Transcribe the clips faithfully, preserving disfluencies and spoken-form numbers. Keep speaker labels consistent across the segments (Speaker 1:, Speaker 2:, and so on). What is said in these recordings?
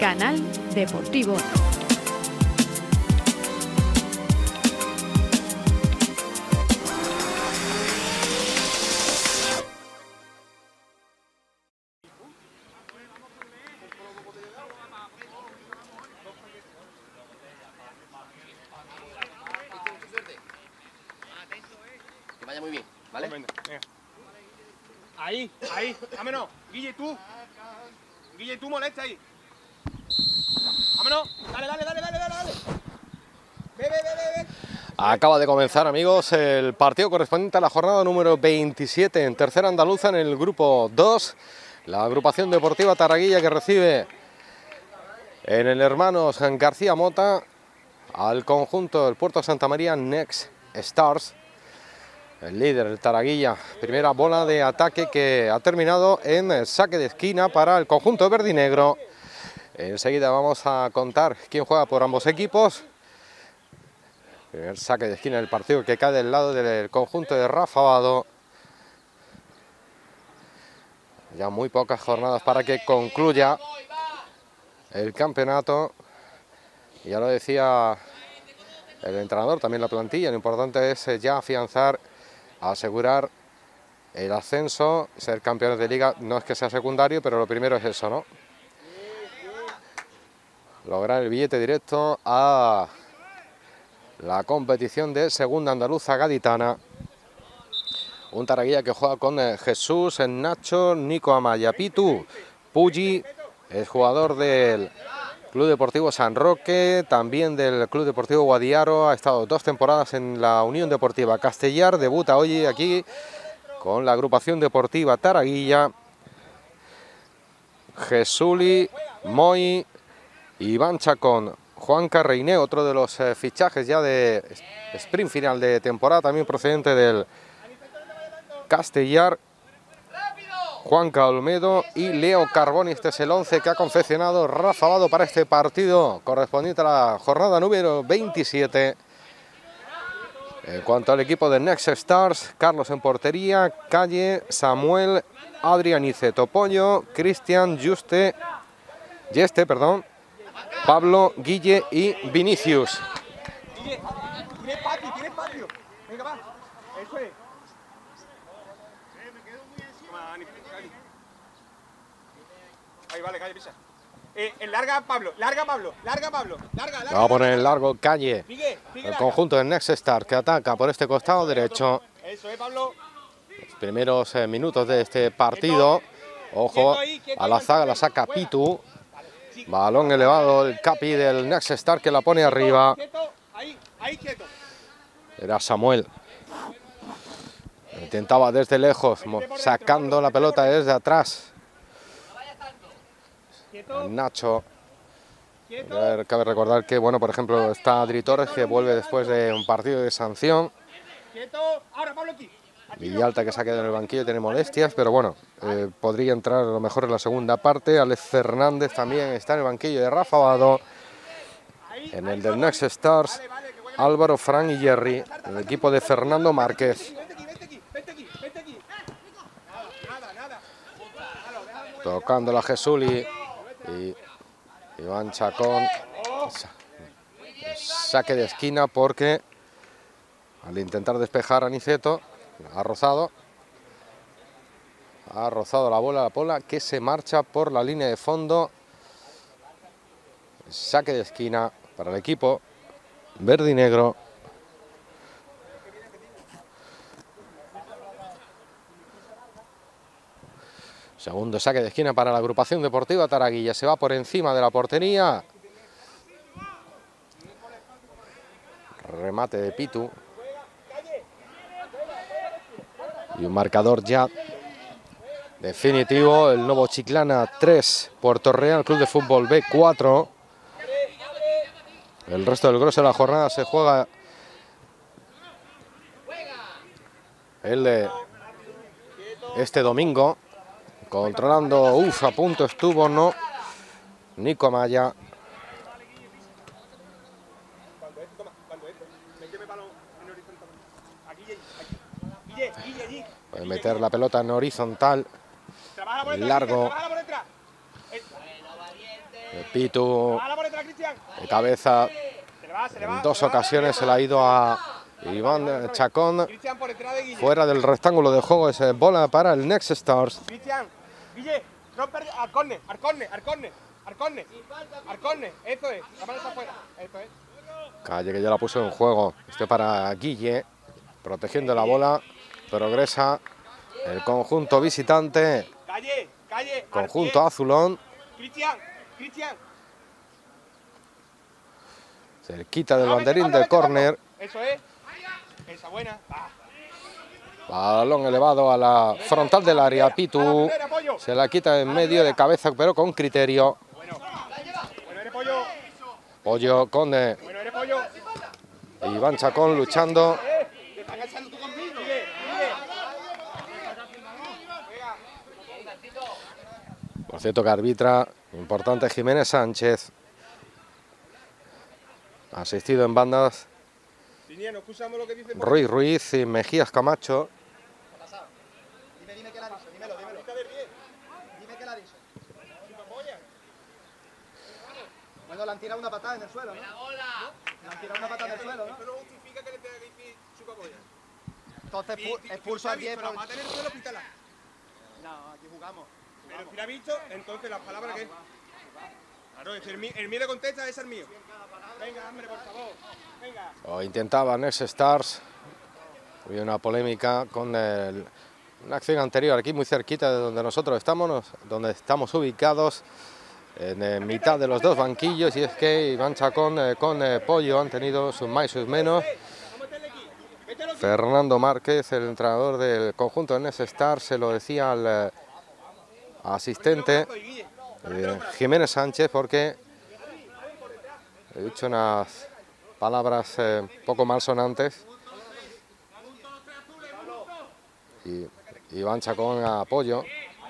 Speaker 1: Canal Deportivo.
Speaker 2: Que vaya muy bien, ¿vale?
Speaker 3: Venga, venga. Ahí, ahí, vámonos. Guille, tú. Guille, tú molesta ahí. Vámonos. Dale, dale, dale, dale, dale, dale. Ve, ve, ve, ve, ve.
Speaker 4: Acaba de comenzar, amigos, el partido correspondiente a la jornada número veintisiete en Tercera Andaluza en el grupo dos. La agrupación deportiva Taraguilla que recibe en el Hermanos García Mota al conjunto del Puerto Santa María Next Stars. El líder, el Taraguilla, primera bola de ataque que ha terminado en saque de esquina para el conjunto verdinegro. Enseguida vamos a contar quién juega por ambos equipos. Primer saque de esquina del partido que cae del lado del conjunto de Rafa Vado. Ya muy pocas jornadas para que concluya el campeonato. Ya lo decía el entrenador, también la plantilla, lo importante es ya afianzar, asegurar el ascenso, ser campeones de liga. No es que sea secundario, pero lo primero es eso, ¿no? Lograr el billete directo a la competición de Segunda Andaluza Gaditana. Un Taraguilla que juega con Jesús, Nacho, Nico Amaya, Pitu, Puggi, es jugador del Club Deportivo San Roque, también del Club Deportivo Guadiaro, ha estado dos temporadas en la Unión Deportiva Castellar, debuta hoy aquí con la agrupación deportiva Taraguilla. Jesuli, Moy, Iván Chacón, Juan Carreiné, otro de los eh, fichajes ya de sprint final de temporada, también procedente del Castellar. Juan Olmedo y Leo Carboni. Este es el once que ha confeccionado Rafa Vado para este partido correspondiente a la jornada número veintisiete. En cuanto al equipo de Next Stars, Carlos en portería, Calle, Samuel, Adrián Iceto, Pollo, Cristian, Juste, Yeste, perdón, Pablo, Guille y Vinicius.
Speaker 3: Guille, tienes patio, tienes patio. Venga, va. Eso es. Ahí, vale, Calle, pisa. Eh, el larga Pablo, larga Pablo, larga Pablo, larga, larga.
Speaker 4: Va a poner el largo Calle.
Speaker 3: Sigue, sigue
Speaker 4: El
Speaker 3: larga.
Speaker 4: conjunto de Next Star que ataca por este costado derecho.
Speaker 3: Eso es, Pablo.
Speaker 4: Los primeros eh, minutos de este partido. Ojo, a la zaga la saca Pitu. Balón elevado, el capi del Next Star que la pone arriba.
Speaker 3: Quieto, ahí, ahí, quieto.
Speaker 4: Era Samuel. Intentaba desde lejos, mo- sacando la pelota desde atrás.
Speaker 3: Quieto,
Speaker 4: Nacho.
Speaker 3: quieto.
Speaker 4: A ver, cabe recordar que, bueno, por ejemplo, está Adri Torres, que vuelve después de un partido de sanción.
Speaker 3: Quieto. Ahora, Pablo, aquí. Aquí no.
Speaker 4: Villalta, que se ha quedado en el banquillo, tiene molestias, pero bueno, eh, podría entrar a lo mejor en la segunda parte. Alex Fernández también está en el banquillo de Rafa Vado. En el del Next Stars, Álvaro, Fran y Jerry. El equipo de Fernando Márquez.
Speaker 3: Vente aquí, vente aquí, vente aquí, vente aquí. Nada, nada, nada.
Speaker 4: Tocando la Jesuli. Y Iván Chacón. Sa- Saque de esquina porque al intentar despejar a Niceto, ha rozado. Ha rozado la bola, la bola que se marcha por la línea de fondo. Saque de esquina para el equipo verde y negro. Segundo saque de esquina para la agrupación deportiva Taraguilla. Se va por encima de la portería. Remate de Pitu. Y un marcador ya definitivo. El Nuevo Chiclana tres, Puerto Real Club de Fútbol B cuatro. El resto del grueso de la jornada se juega el de este domingo. Controlando, uff, a punto estuvo, no, Nico Amaya. Puede meter la pelota en horizontal, largo. Pitu
Speaker 3: ¡Hala por detrás, Cristian!
Speaker 4: de cabeza.
Speaker 3: Se le va, se le va.
Speaker 4: En dos
Speaker 3: se le va,
Speaker 4: ocasiones se le ha ido a Iván Chacón.
Speaker 3: Cristian por detrás de Guille.
Speaker 4: Fuera del rectángulo de juego, es bola para el Next Stars.
Speaker 3: Cristian, Guille, romper al córner, al córner, al córner, al córner, al córner, eso es, la mano está afuera, eso es.
Speaker 4: Calle que ya la puso en juego. Este para Guille, protegiendo la bola. Progresa el conjunto visitante.
Speaker 3: Calle, calle,
Speaker 4: Conjunto azulón.
Speaker 3: Cristian, Cristian.
Speaker 4: Cerquita del banderín del córner.
Speaker 3: Eso es, esa buena. Ah.
Speaker 4: Balón elevado a la frontal del área. Pitu se la quita en medio de cabeza, pero con criterio.
Speaker 3: Bueno, bueno eres pollo.
Speaker 4: Pollo con eh,
Speaker 3: Bueno eres pollo.
Speaker 4: Iván Chacón luchando.
Speaker 3: Te estás agachando tú conmigo. Guille, Guille.
Speaker 4: Por cierto que arbitra importante Jiménez Sánchez. Asistido en bandas
Speaker 3: Liniano, escuchamos lo que dice.
Speaker 4: Ruiz Ruiz y Mejías Camacho.
Speaker 1: Dime, dime que la aviso, dímelo, dímelo. Dime que la aviso. Bueno, le han tirado una patada en el suelo, ¿no? Le han tirado una patada en el suelo, ¿no?
Speaker 3: Eso no justifica que le tenga que decir chupapolla.
Speaker 1: Entonces expulso al diez.
Speaker 3: Pero mata en el suelo, pítala.
Speaker 1: No, aquí jugamos.
Speaker 3: Pero si la ha visto, entonces las palabras que... Claro, es el, mío, el mío le contesta, es el mío. Venga, hombre, por favor. Venga.
Speaker 4: O intentaba Next Stars. Había una polémica con el, una acción anterior aquí muy cerquita de donde nosotros estamos, donde estamos ubicados, en eh, mitad de los dos banquillos, y es que Iván Chacón eh, con eh, Pollo han tenido sus más y sus menos. Fernando Márquez, el entrenador del conjunto de Next Stars, se lo decía al eh, asistente eh, Jiménez Sánchez, porque he dicho unas palabras eh, poco malsonantes. Y Iván Chacón a Pollo.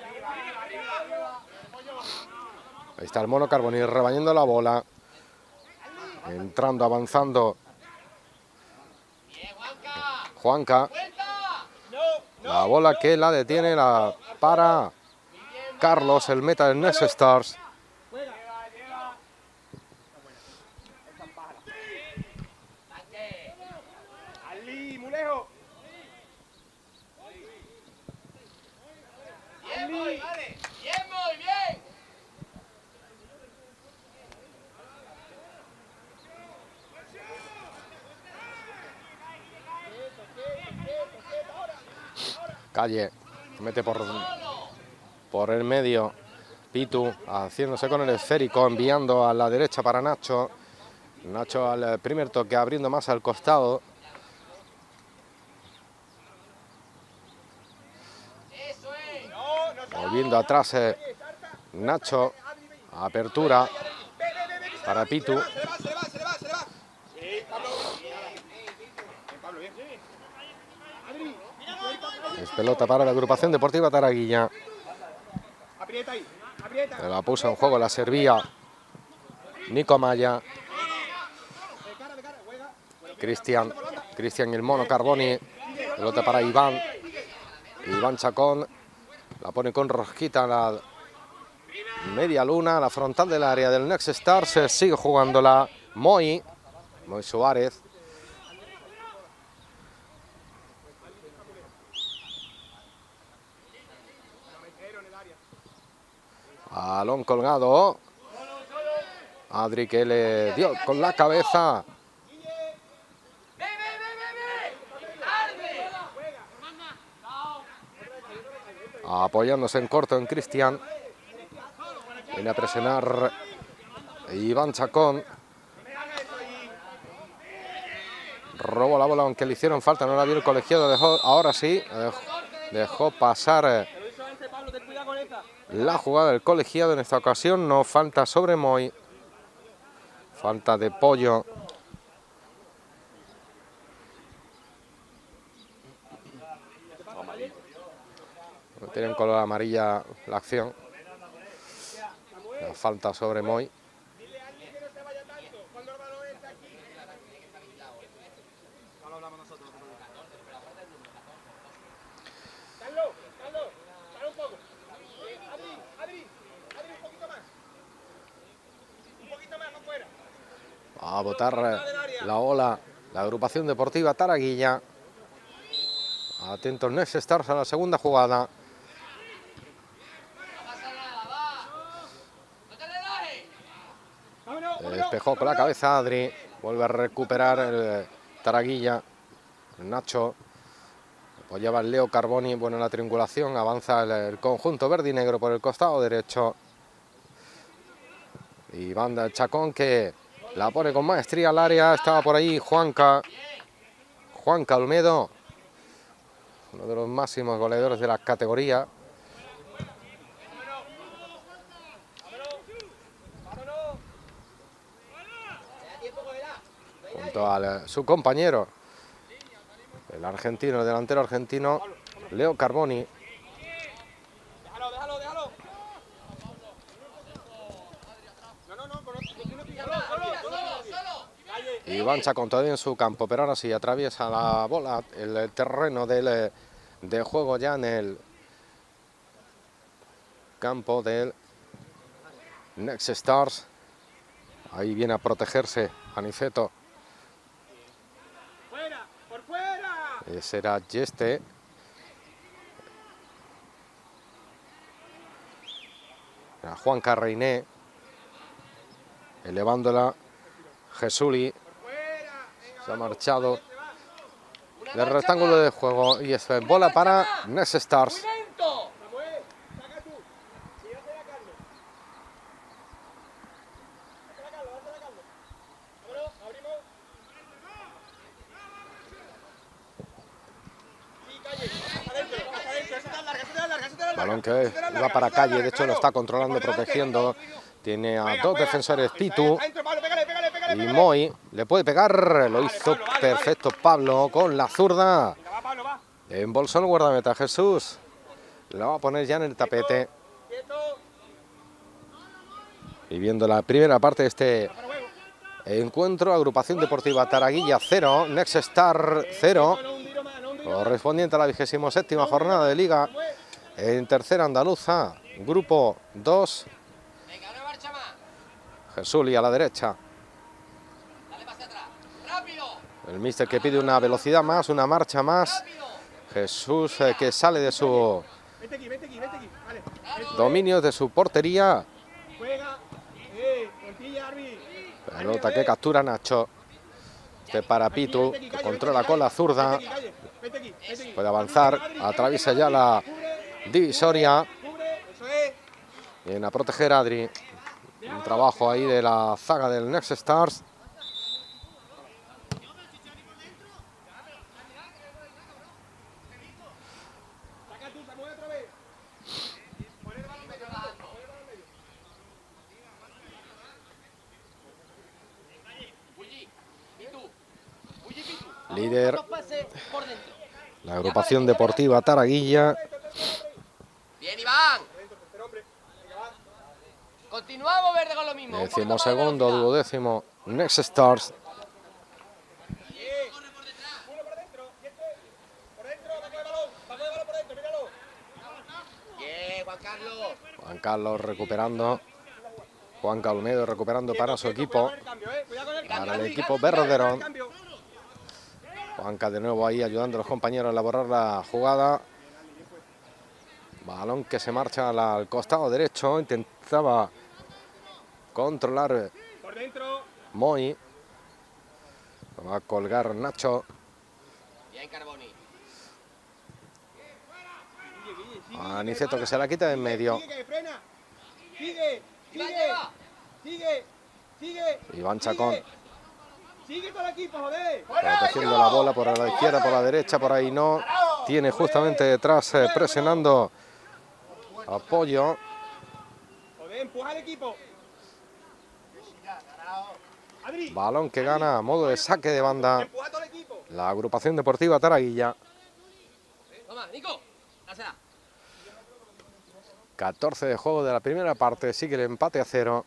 Speaker 4: Ahí está el Mono Carboni rebañando la bola. Entrando, avanzando. Juanca. La bola que la detiene, la para Carlos, el meta del Next Stars.
Speaker 3: Ali, muy lejos.
Speaker 2: Bien, muy, vale. Bien, muy bien.
Speaker 4: Calle mete por, por el medio. Pitu haciéndose con el esférico, enviando a la derecha para Nacho. Nacho al primer toque, abriendo más al costado. Volviendo atrás eh, Nacho. Apertura para Pitu.
Speaker 3: Se le va, se le va, se le va, se le va. Sí, Pablo. Bien, Pablo, bien.
Speaker 4: Es pelota para la agrupación deportiva Taraguilla.
Speaker 3: Aprieta ahí, aprieta.
Speaker 4: La puso en juego, la servía Nico Maya. Cristian, Cristian y el Mono Carboni. Pelota para Iván. Iván Chacón. La pone con rosquita a la media luna, a la frontal del área del Next Stars. Se sigue jugándola Moy. Moy Suárez. Balón colgado. Adri que le dio con la cabeza. Apoyándose en corto en Cristian. Viene a presionar Iván Chacón. Robó la bola aunque le hicieron falta, no la vio el colegiado. Dejó, ahora sí, dejó, dejó pasar la jugada del colegiado. En esta ocasión no falta sobre Moy. Falta de Pollo. Tienen color amarilla la acción. La falta sobre Moy. Va a botar la ola la agrupación deportiva Taraguilla. Atentos Next Stars a la segunda jugada. Despejó con la cabeza Adri. Vuelve a recuperar el Taraguilla. Nacho. Apoyaba el Leo Carboni. Bueno, en la triangulación avanza el, el conjunto verde y negro por el costado derecho. Y Banda el Chacón que la pone con maestría al área. Estaba por ahí Juanca. Juanca Olmedo. Uno de los máximos goleadores de la categoría. Junto a su compañero, el argentino, el delantero argentino, Leo Carboni.
Speaker 3: Déjalo, déjalo, déjalo. No, no, no,
Speaker 4: Y Bancha con todavía en su campo, pero ahora sí atraviesa la bola, el terreno del, de juego ya en el campo del Next Stars. Ahí viene a protegerse Aniceto.
Speaker 3: ¡Fuera! ¡Por fuera!
Speaker 4: Ese era Yeste. Era Juan Carreiné. Elevándola. Jesuli. Se ha marchado del rectángulo de juego. Y es bola para Next Stars. Balón que va para Calle, de hecho lo está controlando, protegiendo. Tiene a dos defensores, Pitu y Moy. Le puede pegar, lo hizo perfecto Pablo con la zurda. Embolsó el guardameta Jesús. Lo va a poner ya en el tapete. Y viendo la primera parte de este encuentro, agrupación deportiva Taraguilla cero, Next Star cero. Correspondiente a la vigésima séptima jornada de Liga en tercera andaluza, grupo dos. Jesuli a la derecha. El míster que pide una velocidad más, una marcha más. Jesús eh, que sale de su dominio, de su portería. Pelota que captura Nacho. Este para Pitu, que controla con la zurda. Puede avanzar, atraviesa ya la divisoria. Viene a proteger a Adri. Un trabajo ahí de la zaga del Next Stars. Líder la agrupación deportiva Taraguilla.
Speaker 2: Bien, Iván. Continuamos verde con lo mismo.
Speaker 4: Décimo segundo, duodécimo Next Stars.
Speaker 2: Bien, Juan Carlos.
Speaker 4: Juan Carlos recuperando. Juan Calmedo recuperando para su equipo. Para el equipo Berroderón. Juanca de nuevo ahí ayudando a los compañeros a elaborar la jugada. Balón que se marcha al costado derecho. Intentaba controlar Moy. Lo va a colgar Nacho.
Speaker 2: Bien, Carboni.
Speaker 4: Aniceto que se la quita de en medio.
Speaker 1: Sigue, sigue, sigue, sigue.
Speaker 4: Iván Chacón.
Speaker 1: Sigue todo el equipo, joder.
Speaker 4: Protegiendo la bola por la izquierda, por la derecha, por ahí no. Tiene justamente detrás eh, presionando apoyo.
Speaker 1: Joder, empuja al equipo.
Speaker 4: Balón que gana a modo de saque de banda la agrupación deportiva Taraguilla.
Speaker 2: Toma, Nico, dásela.
Speaker 4: catorce de juego de la primera parte, sigue el empate a cero.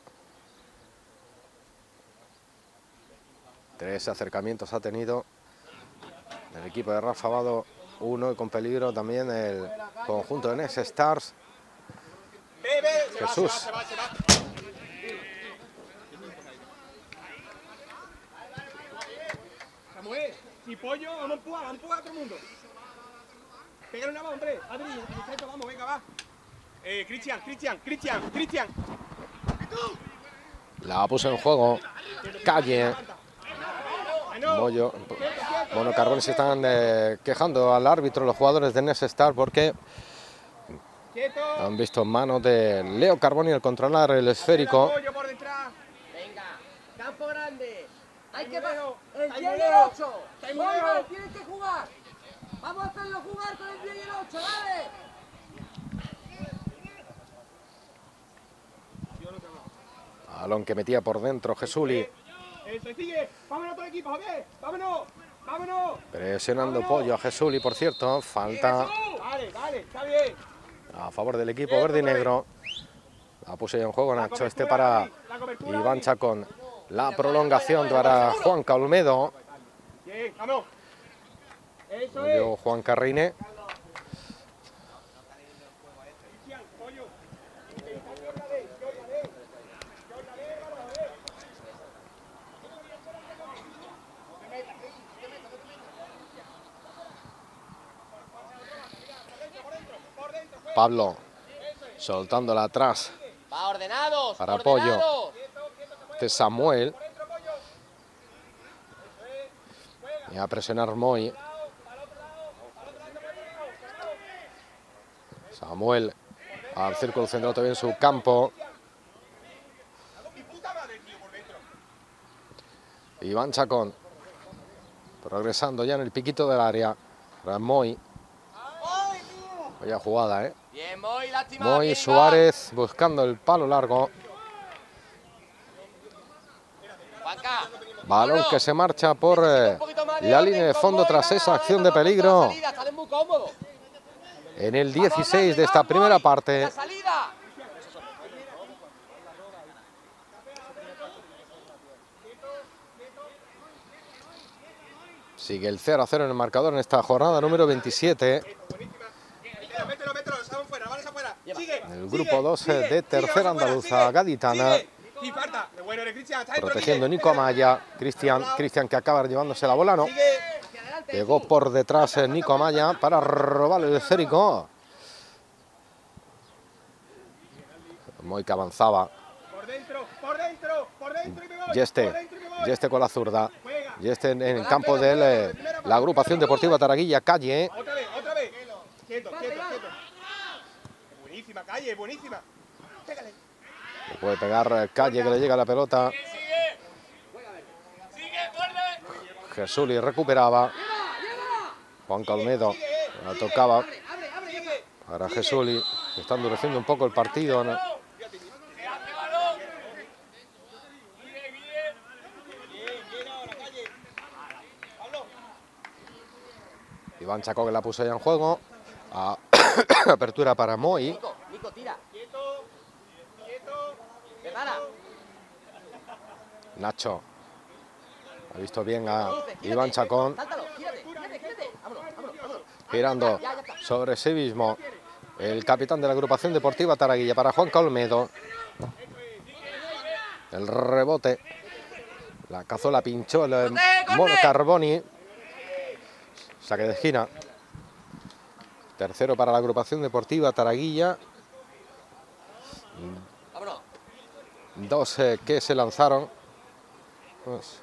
Speaker 4: Tres acercamientos ha tenido el equipo de Rafa Vado, uno y con peligro también el conjunto de Next Stars. Jesús.
Speaker 3: Y Pollo, vamos a empujar, vamos a empujar a todo el mundo. Pégale una más, hombre. Adri, perfecto, vamos, venga, va. Eh, Cristian, Cristian, Cristian, Cristian.
Speaker 4: La puso en juego. Calle. Mollo. Bueno, Carboni se están eh, quejando al árbitro los jugadores de Next Star porque han visto en manos de Leo Carboni el controlar el esférico.
Speaker 2: Venga, campo grande. Hay que
Speaker 3: pasar.
Speaker 2: el diez y el ocho. Vamos, tienes que jugar. Vamos a hacerlo jugar con el diez y el ocho, dale.
Speaker 4: Balón que metía por dentro Jesuli.
Speaker 3: Eso, sigue. Vámonos todo el equipo, Javier. Vámonos. Vámonos.
Speaker 4: Presionando Pollo a Jesuli, por cierto. Falta
Speaker 3: Dale, dale, está bien.
Speaker 4: a favor del equipo verde y negro. La puso ya en juego Nacho. Este para Iván Chacón. La prolongación para Juan Olmedo.
Speaker 3: Bien, vamos. Eso
Speaker 4: Pollo, Juan Carrine. Pablo soltándola atrás
Speaker 2: Va ordenados.
Speaker 4: para
Speaker 2: ordenados.
Speaker 4: Pollo. Este Samuel. Y a presionar Moy. Samuel al círculo central todavía en su campo. Iván Chacón progresando ya en el piquito del área. Para Moy. Vaya jugada, ¿eh?
Speaker 2: Bien, Moy, lástima.
Speaker 4: Moy Suárez buscando el palo largo.
Speaker 2: Juanca.
Speaker 4: Balón que se marcha por eh, la línea de fondo tras esa acción de peligro. En el dieciséis de esta primera parte. Sigue el cero a cero en el marcador en esta jornada número veintisiete. En el grupo dos de tercera andaluza gaditana. Protegiendo Nico Amaya. Cristian, Cristian que acaba llevándose la bola, no. Llegó por detrás Nico Amaya para robar el esférico. Moy que avanzaba. Yeste, Yeste con la zurda. Yeste en el campo de eh, la agrupación deportiva Taraguilla Calle.
Speaker 3: Otra vez, otra vez. Quieto, quieto, quieto. Buenísima, Calle, buenísima. Pégale.
Speaker 4: Le puede pegar Calle que le llega la pelota. Jesuli recuperaba. Juan Olmedo la tocaba para Jesuli. Está endureciendo un poco el partido, ¿no? Iván Chacón que la puso ya en juego. A apertura para Moy.
Speaker 2: Nico, Nico, tira.
Speaker 4: Nacho. Ha visto bien a Iván Chacón. Girando sobre sí mismo. El capitán de la agrupación deportiva Taraguilla para Juan Olmedo. El rebote. La cazuela pinchó el mono Carboni. Saque de esquina. Tercero para la agrupación deportiva Taraguilla. Dos eh, que se lanzaron. Pues.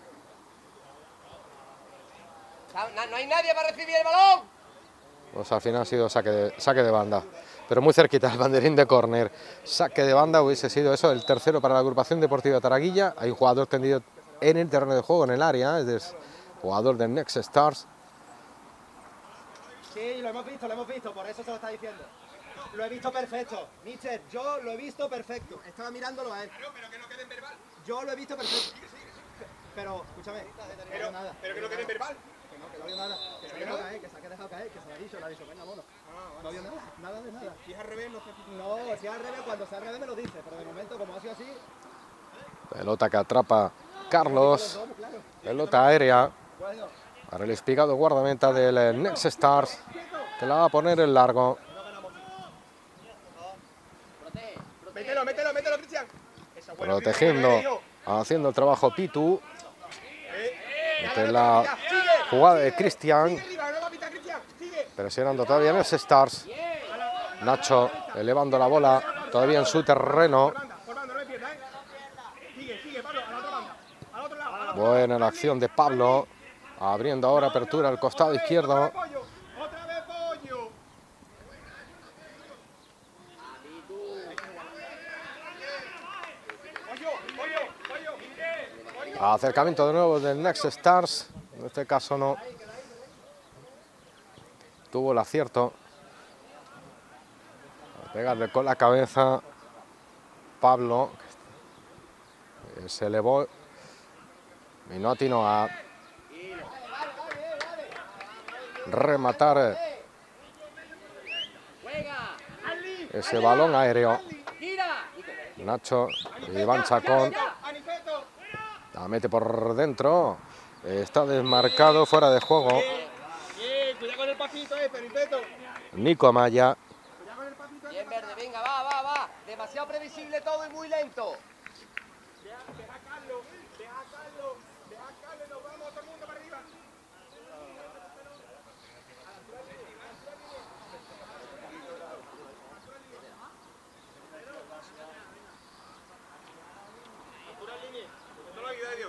Speaker 2: No hay nadie para recibir el balón.
Speaker 4: Pues al final ha sido saque de, saque de banda. Pero muy cerquita el banderín de córner. Saque de banda hubiese sido eso, el tercero para la agrupación deportiva Taraguilla. Hay un jugador tendido en el terreno de juego, en el área. Es el jugador del Next Stars.
Speaker 1: Sí, lo hemos visto, lo hemos visto, por eso se lo está diciendo. Lo he visto perfecto. Mister, yo lo he visto perfecto. Estaba mirándolo a él.
Speaker 3: Pero, pero que no quede en verbal.
Speaker 1: Yo lo he visto perfecto. Pero, escúchame,
Speaker 3: pero,
Speaker 1: no nada.
Speaker 3: pero que no quede en verbal.
Speaker 1: Que no, que no vio nada. Que se ha dejado caer, que se ha dejado caer, que se lo ha dicho, le ha dicho, venga, mono. No vio nada, nada de nada.
Speaker 3: Si es al revés, no sé.
Speaker 1: No, si es al revés, cuando sea al revés me lo dice, pero de momento, como ha sido así...
Speaker 4: Pelota que atrapa Carlos. Pelota aérea. Para el espigado guardameta del Next Stars, que la va a poner en largo.
Speaker 3: Mételo, mételo, mételo, Cristian.
Speaker 4: Protegiendo, haciendo el trabajo Pitu. Esta es la jugada de Cristian.
Speaker 3: Sigue arriba, no va a pitar, Cristian. Sigue.
Speaker 4: Presionando todavía Next Stars. Nacho elevando la bola todavía en su terreno.
Speaker 3: Por banda, por banda, no me pierdas, ¿eh? Sigue, sigue, Pablo, a la otra banda. Al otro lado. al otro
Speaker 4: Buena la acción de Pablo. Abriendo ahora apertura al costado izquierdo.
Speaker 3: Otra vez pollo. Otra vez pollo. Pollo, pollo, pollo.
Speaker 4: Acercamiento de nuevo del Next Stars. En este caso no tuvo el acierto. A pegarle con la cabeza Pablo. Se elevó y no atinó a rematar ese balón aéreo. Nacho, Iván Chacón la mete por dentro. Está desmarcado, fuera de juego.
Speaker 3: Bien, cuidado con el pasito este, Nipeto.
Speaker 4: Nico Amaya.
Speaker 2: Bien verde, venga, va, va, va. Demasiado previsible todo y muy lento.
Speaker 3: Deja a Carlos, deja a Carlos, deja a Carlos, nos vamos todo el mundo para arriba. Altura línea, no lo ayuda de Dios.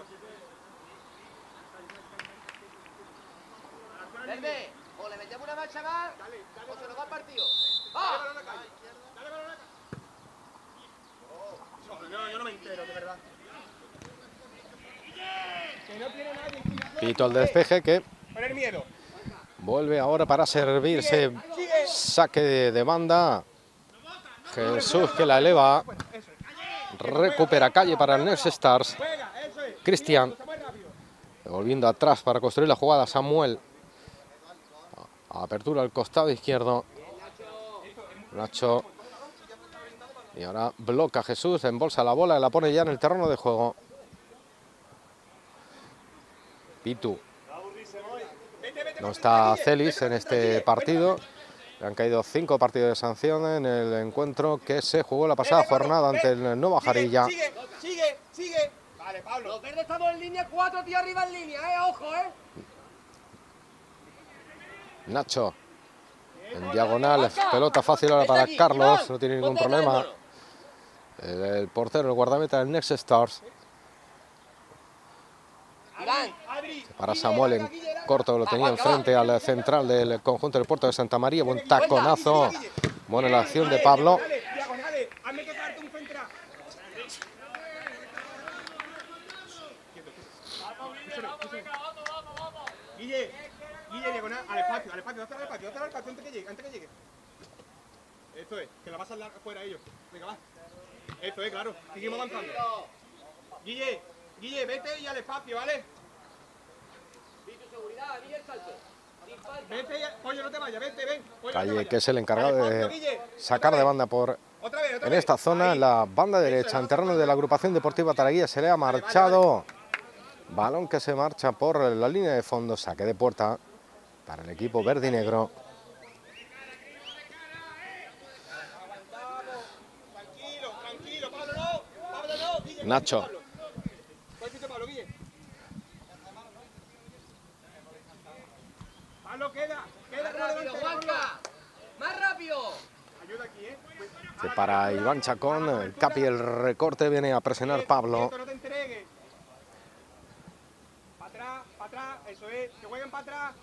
Speaker 2: Verde, o le metemos una marcha más, o se nos va el partido.
Speaker 3: Dale
Speaker 2: ¡Va!
Speaker 3: balón a calle, dale balón a calle. No, yo no me entero, de verdad. Que no tiene nadie.
Speaker 4: Pito el despeje que
Speaker 3: Poner miedo.
Speaker 4: vuelve ahora para servirse.
Speaker 3: Sigue.
Speaker 4: Saque de, de banda. Jesús que la eleva.
Speaker 3: Eso es.
Speaker 4: Recupera calle para el Next Stars.
Speaker 3: Juega, eso es.
Speaker 4: Cristian.
Speaker 3: Está muy rápido.
Speaker 4: Volviendo atrás para construir la jugada. Samuel. Apertura al costado izquierdo. Nacho. Y ahora bloca Jesús. Embolsa la bola y la pone ya en el terreno de juego. Pitu. No está Celis en este partido. Le han caído cinco partidos de sanción en el encuentro que se jugó la pasada jornada ante el Nova Jarilla.
Speaker 3: Sigue, sigue, sigue. Vale, Pablo.
Speaker 2: Los verdes estamos en línea, cuatro tíos arriba en línea, eh, ojo, eh.
Speaker 4: Nacho. En diagonal. Pelota fácil ahora para Carlos. No tiene ningún problema. El, el portero, el guardameta del Next Stars.
Speaker 2: Iván,
Speaker 4: Para Samuel en corto, lo tenía enfrente al central del conjunto del Puerto de Santa María. Buen taconazo. Buena la acción de Pablo.
Speaker 3: Dale, diagonales. Hazme que parte un central. Guille, Guille, diagonal, al espacio, al espacio, ¿dónde está el espacio? ¿Dónde está el espacio? Antes que llegue, antes que llegue. Esto es, que la vas a dar fuera ellos. Venga, va. Esto es, claro. Seguimos avanzando. Guille, Guille, vete y al espacio, ¿vale?
Speaker 2: Pitu, seguridad, Guille, el salto. Sin falta.
Speaker 3: Vete, y- Pollo, no te vayas, vete, ven. Pollo, no te
Speaker 4: Calle,
Speaker 3: vayas.
Speaker 4: que es el encargado
Speaker 3: Al espacio,
Speaker 4: de
Speaker 3: Guille.
Speaker 4: sacar
Speaker 3: Otra
Speaker 4: de
Speaker 3: vez.
Speaker 4: banda por
Speaker 3: Otra vez, otra
Speaker 4: en
Speaker 3: vez.
Speaker 4: esta zona,
Speaker 3: Ahí.
Speaker 4: en la banda derecha, en terreno de la agrupación deportiva Taraguía. Se le ha marchado. Balón que se marcha por la línea de fondo. Saque de puerta para el equipo verde y negro.
Speaker 3: Tranquilo, tranquilo, Pablo, no. Pablo, no. Guille,
Speaker 4: Nacho.
Speaker 3: Pablo. ¿Cuál es Pablo, Guille? Pablo, queda. Queda
Speaker 2: Más rápido, Juanca. Más rápido.
Speaker 3: Ayuda aquí, ¿eh?
Speaker 4: Que para Iván Chacón, el Capi, el recorte viene a presionar Pablo.
Speaker 3: Quieto, no te entregues. Para atrás, para atrás, eso es. Que jueguen para atrás.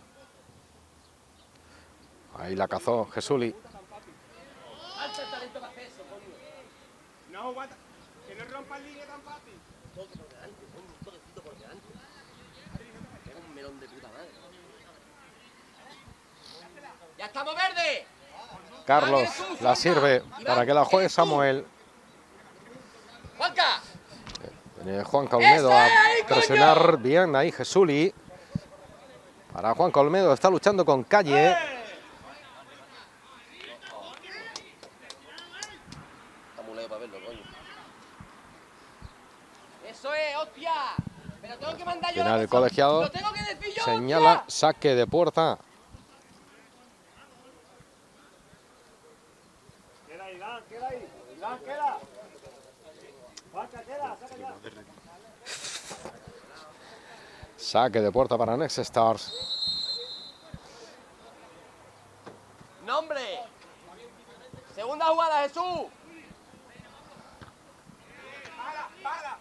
Speaker 4: Ahí la cazó Jesuli.
Speaker 2: Alza el talento para hacer eso, coño.
Speaker 3: No, aguanta. Que no rompan línea tan fácil.
Speaker 2: Toque por delante, coño, un toquecito por delante. Es un melón de puta madre. ¡Ya estamos verde!
Speaker 4: Carlos la sirve para que la juegue Samuel.
Speaker 2: ¡Juanca!
Speaker 4: Viene Juan Olmedo a presionar bien ahí Jesuli. Para Juan Olmedo, está luchando con Calle.
Speaker 2: Está muy lejos para verlo, coño. ¡Eso es, hostia! Pero tengo que mandar yo.
Speaker 4: Final
Speaker 2: eso.
Speaker 4: colegiado.
Speaker 2: ¡Lo tengo que decir yo,
Speaker 4: Señala
Speaker 2: hostia!
Speaker 4: saque de puerta.
Speaker 1: Queda ahí, Iván, queda ahí. Iván, queda. Juanca, queda, saca ya.
Speaker 4: Saque de puerta para Next Stars.
Speaker 2: Nombre. Segunda jugada, Jesús.
Speaker 3: ¡Para, para!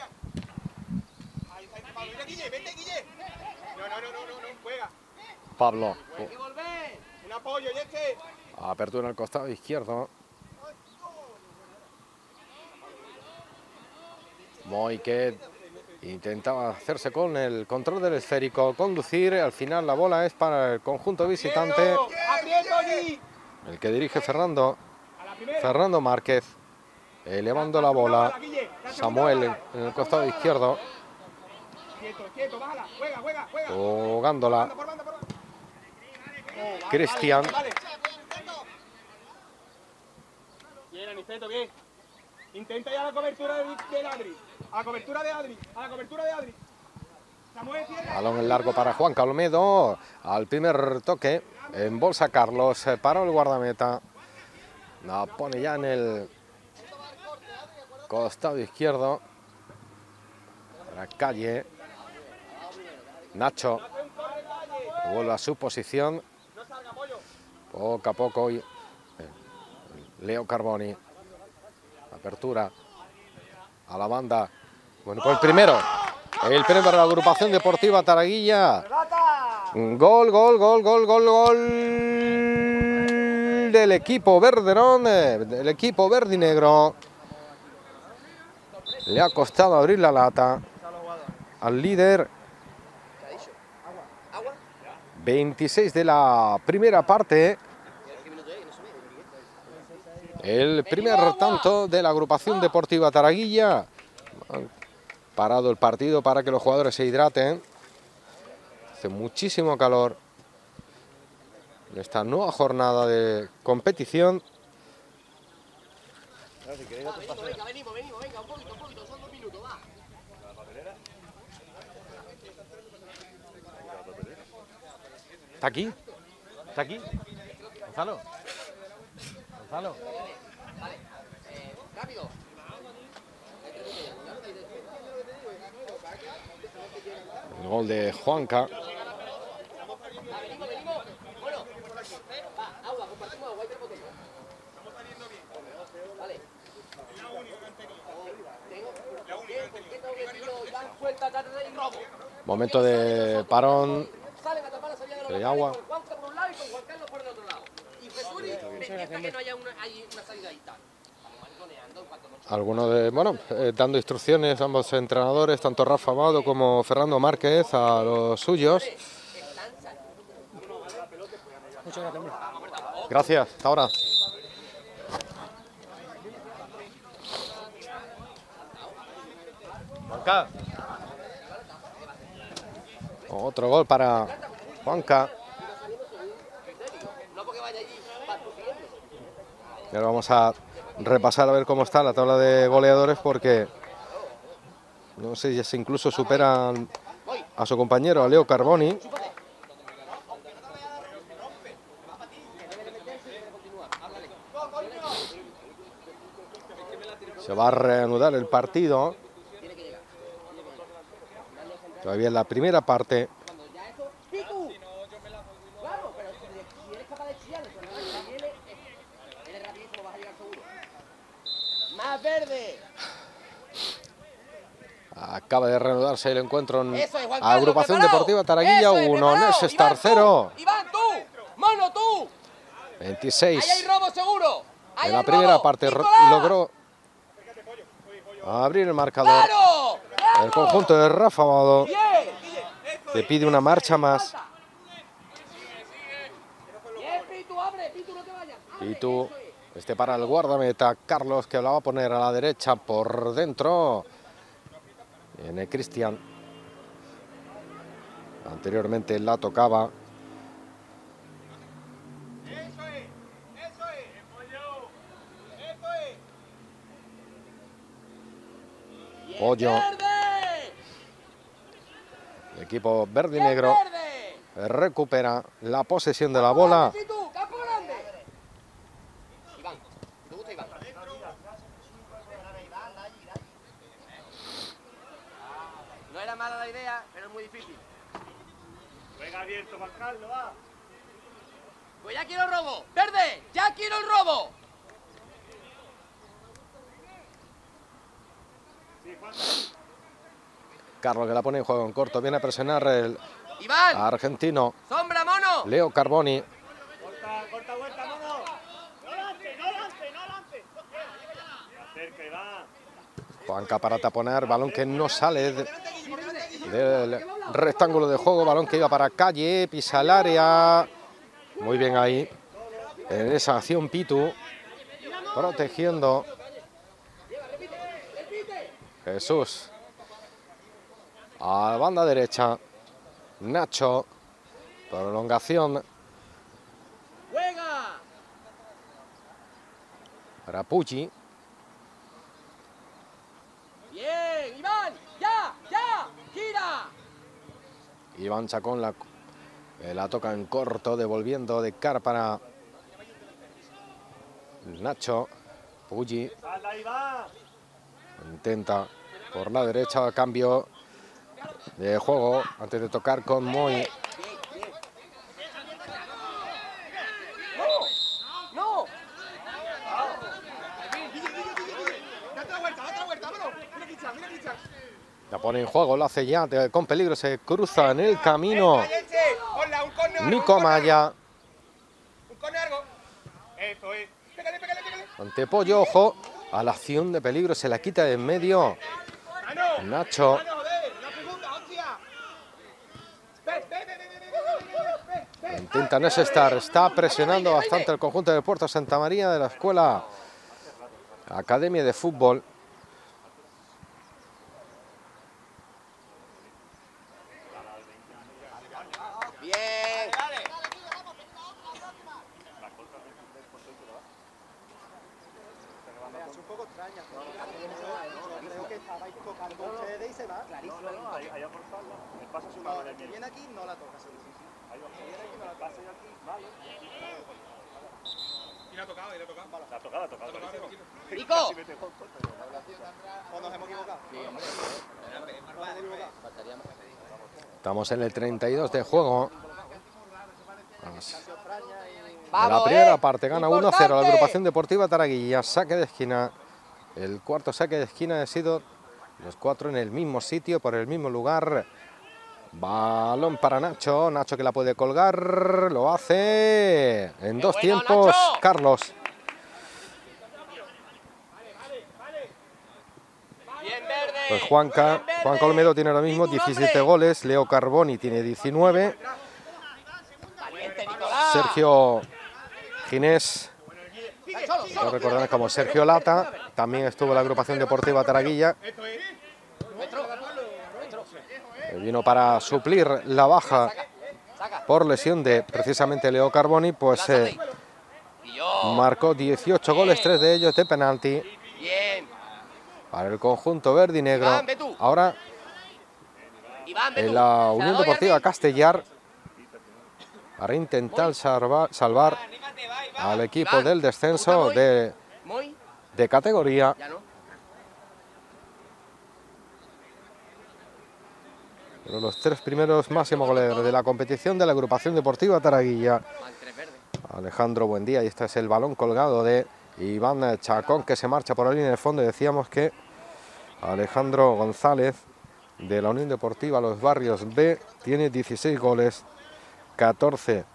Speaker 3: Ahí está, Pablo. Mira, Guille, vete, Guille. No, no, no, no, no, no, juega.
Speaker 4: Pablo.
Speaker 2: Hay que volver.
Speaker 3: Un apoyo, y este.
Speaker 4: Apertura al costado izquierdo. Moiket intentaba hacerse con el control del esférico, conducir. Al final la bola es para el conjunto visitante.
Speaker 3: ¡Aprieto allí!
Speaker 4: El que dirige Fernando.
Speaker 3: A la primera.
Speaker 4: Fernando Márquez. Elevando la bola. Samuel en el costado izquierdo.
Speaker 3: Quieto, quieto, bájala. Juega, juega, juega.
Speaker 4: Jugándola.
Speaker 3: Por banda, por banda.
Speaker 4: Cristian.
Speaker 3: Vale. Bien, Aniceto, bien. Intenta ya la cobertura de, de Adri. A la cobertura de Adri. A la cobertura de Adri. Samuel, cierra.
Speaker 4: Balón en largo para Juan Calmedo. Al primer toque. En bolsa Carlos. Paró el guardameta. La pone ya en el costado izquierdo. La calle. Nacho. Vuelve a su posición. Poco a poco. Y Leo Carboni. Apertura a la banda. Bueno, pues el primero. El primero de la agrupación deportiva Taraguilla. Gol, gol, gol, gol, gol, gol del equipo verderón, del equipo verdinegro. Le ha costado abrir la lata al líder. veintiséis de la primera parte. El primer tanto de la agrupación deportiva Taraguilla. Han parado el partido para que los jugadores se hidraten. Hace muchísimo calor en esta nueva jornada de competición.
Speaker 2: Venga, venimos, venimos, venga, un poquito, un poquito, son dos minutos, va.
Speaker 4: ¿Está aquí? ¿Está aquí? Gonzalo. Gonzalo.
Speaker 2: Vale, eh, rápido.
Speaker 4: El gol de Juanca.
Speaker 2: Va, venimos, venimos. Bueno, va, agua, compartimos agua, hay tres botellas. Vale. Tengo, ¿por qué, por qué tengo que decirlo? Iván, suelta, trata y robo.
Speaker 4: Momento de parón.
Speaker 2: Salen a tapar la salida de los
Speaker 4: De
Speaker 2: locales
Speaker 4: agua.
Speaker 2: con Juanca por un lado y con Juan Carlos por el otro lado. Y Jesuri, pendiente que no haya una, hay una salida ahí tal.
Speaker 4: Algunos de, bueno, eh, dando instrucciones a ambos entrenadores, tanto Rafa Amado como Fernando Márquez, a los suyos. Gracias, hasta ahora. Juanca. Otro gol para Juanca. Y ahora vamos a repasar a ver cómo está la tabla de goleadores, porque no sé si incluso superan a su compañero, a Leo Carboni. Se va a reanudar el partido. Todavía en la primera parte.
Speaker 2: Más verde.
Speaker 4: Acaba de reanudarse el encuentro en
Speaker 2: Eso es, Juan Carlos,
Speaker 4: Agrupación
Speaker 2: preparado.
Speaker 4: Deportiva Taraguilla
Speaker 2: Eso es,
Speaker 4: uno,
Speaker 2: preparado.
Speaker 4: Next Star
Speaker 2: Iván, tú.
Speaker 4: cero.
Speaker 2: Iván, tú. Mono, tú.
Speaker 4: veintiséis.
Speaker 2: Ahí hay robo seguro. Ahí
Speaker 4: En la
Speaker 2: hay
Speaker 4: primera
Speaker 2: robo.
Speaker 4: parte
Speaker 2: Nicolás.
Speaker 4: logró abrir el marcador.
Speaker 2: ¡Claro! ¡Claro!
Speaker 4: El conjunto de Rafa Amado
Speaker 2: Bien.
Speaker 4: le pide una marcha más.
Speaker 2: Bien, Pitu, abre. Pitu, no te vayas. Abre.
Speaker 4: Y tú,
Speaker 2: Eso es.
Speaker 4: este para el guardameta Carlos, que la va a poner a la derecha por dentro. Viene Cristian. Anteriormente la tocaba.
Speaker 3: Eso es, eso es. Eso es.
Speaker 4: Pollo.
Speaker 2: ¡Verde!
Speaker 4: El equipo verde y negro
Speaker 2: ¡Verde!
Speaker 4: recupera la posesión de la bola.
Speaker 2: Pitu, campo grande. Iván, ¿te gusta Iván? No era sería mala la idea, pero es muy difícil.
Speaker 3: Venga abierto, Juan Carlos, va.
Speaker 2: Pues ya quiero el robo. ¡Verde! ¡Ya quiero el robo!
Speaker 3: Sí, Juan.
Speaker 4: Carlos que la pone en juego en corto. Viene a presionar el
Speaker 2: Iván.
Speaker 4: argentino.
Speaker 2: ¡Sombra, mono!
Speaker 4: Leo Carboni.
Speaker 3: Corta, corta vuelta, mono. No lance, no lance, no lance. Acerca, Iván.
Speaker 4: Juanca para taponar. Balón que no sale de, del rectángulo de juego. Balón que iba para Calle. Pisa el área. Muy bien ahí. En esa acción Pitu. Protegiendo. Jesús. A la banda derecha. Nacho. Prolongación.
Speaker 2: ¡Juega!
Speaker 4: Para Pucci.
Speaker 2: ¡Bien! ¡Iván! ¡Ya! ¡Ya! ¡Gira!
Speaker 4: Iván Chacón la, eh, la toca en corto, devolviendo de cara para Nacho. Pucci
Speaker 3: ¡Hala, Iván!
Speaker 4: intenta por la derecha, cambio de juego antes de tocar con Moy.
Speaker 2: ¡No! ¡No!
Speaker 1: Date la vuelta, date la vuelta, vámonos. Mira Kichan, mira Kichan.
Speaker 4: La pone en juego, lo hace ya de- con peligro, se cruza en el camino.
Speaker 3: Cállense. Ponla, un córner, un
Speaker 4: Nico
Speaker 3: córner.
Speaker 4: Amaya.
Speaker 3: Un córner, algo. Eso es. Pégale, pégale, pégale.
Speaker 4: Ante Pollo, ojo a la acción de peligro, se la quita de en medio.
Speaker 3: ¡Mano!
Speaker 4: Nacho.
Speaker 1: ¡Mano, joder! ¡Una segunda, hostia! ¡Ve, ve, ve, ve, ve, ve, ve, ve!
Speaker 4: Intenta no estar, está presionando bastante el conjunto de Puerto Santa María de la Escuela Academia de Fútbol.
Speaker 2: ¡Bien!
Speaker 1: Es un poco extraña, porque creo que estabais tocando ustedes y se va. Clarísimo.
Speaker 3: Ahí, ahí a forzarla. El pase es una
Speaker 1: No,
Speaker 3: mala
Speaker 1: el que viene aquí no la toca, seguro.
Speaker 3: Ahí va. El pase de aquí, vale.
Speaker 1: Y la ha tocado, y la ha tocado.
Speaker 3: La tocada, la tocada.
Speaker 2: ¡Nico!
Speaker 3: Casi mete gol, corta.
Speaker 1: ¿O nos hemos equivocado? Sí, hombre. ¿Nos hemos equivocado?
Speaker 4: Estamos en el treinta y dos de juego. De la
Speaker 2: ¡Vamos,
Speaker 4: primera
Speaker 2: eh!
Speaker 4: parte gana uno cero la
Speaker 2: ¡Importante!
Speaker 4: agrupación deportiva Taraguilla. Saque de esquina. El cuarto saque de esquina ha sido los cuatro en el mismo sitio, por el mismo lugar. Balón para Nacho. Nacho que la puede colgar. Lo hace en dos
Speaker 2: bueno,
Speaker 4: tiempos.
Speaker 2: Nacho!
Speaker 4: Carlos.
Speaker 2: ¡Bien, verde!
Speaker 4: Pues Juanca.
Speaker 2: ¡Bien, verde!
Speaker 4: Juan Colmedo tiene ahora mismo
Speaker 2: ¡Di tu
Speaker 4: diecisiete
Speaker 2: nombre!
Speaker 4: goles. Leo Carboni tiene diecinueve.
Speaker 2: ¡Valiente, Nicolás!
Speaker 4: Sergio Ginés.
Speaker 2: Solo,
Speaker 4: Lo
Speaker 2: solo.
Speaker 4: recordarán como Sergio Lata. También estuvo en la agrupación deportiva Taraguilla.
Speaker 2: Nuestro. Nuestro.
Speaker 4: Que vino para suplir la baja
Speaker 2: Saca.
Speaker 4: por lesión de precisamente Leo Carboni. Pues eh,
Speaker 2: Y yo.
Speaker 4: marcó dieciocho goles, tres de ellos de penalti
Speaker 2: Bien.
Speaker 4: para el conjunto verde y negro.
Speaker 2: Iván, ve tú.
Speaker 4: Ahora
Speaker 2: Iván, ve tú.
Speaker 4: en la
Speaker 2: Se la
Speaker 4: Unión
Speaker 2: doy,
Speaker 4: Deportiva
Speaker 2: Armin.
Speaker 4: Castellar para intentar salvar, salvar al equipo del descenso de,
Speaker 2: Muy.
Speaker 4: de categoría.
Speaker 2: Ya no.
Speaker 4: Pero los tres primeros máximos goleadores de la competición de la agrupación deportiva Taraguilla.
Speaker 2: Van tres verdes.
Speaker 4: Alejandro Buendía, y este es el balón colgado de Iván Chacón, que se marcha por la línea de fondo. Decíamos que Alejandro González de la Unión Deportiva Los Barrios B tiene dieciséis goles, catorce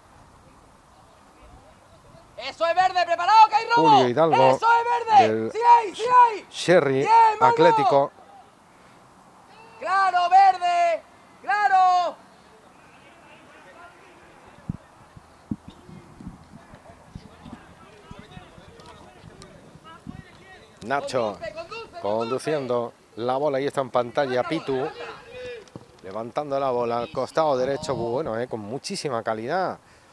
Speaker 2: Eso es verde, preparado que hay robo.
Speaker 4: Julio Hidalgo
Speaker 2: Eso es verde.
Speaker 4: del
Speaker 2: Sí hay, sí hay.
Speaker 4: Sherry
Speaker 2: Bien, Manolo.
Speaker 4: Atlético.
Speaker 2: Claro, verde. Claro.
Speaker 4: Nacho
Speaker 2: Conduce, conduce,
Speaker 4: conduciendo la bola, ahí está en pantalla Pitu, levantando la bola al costado derecho, bueno, eh, con muchísima calidad.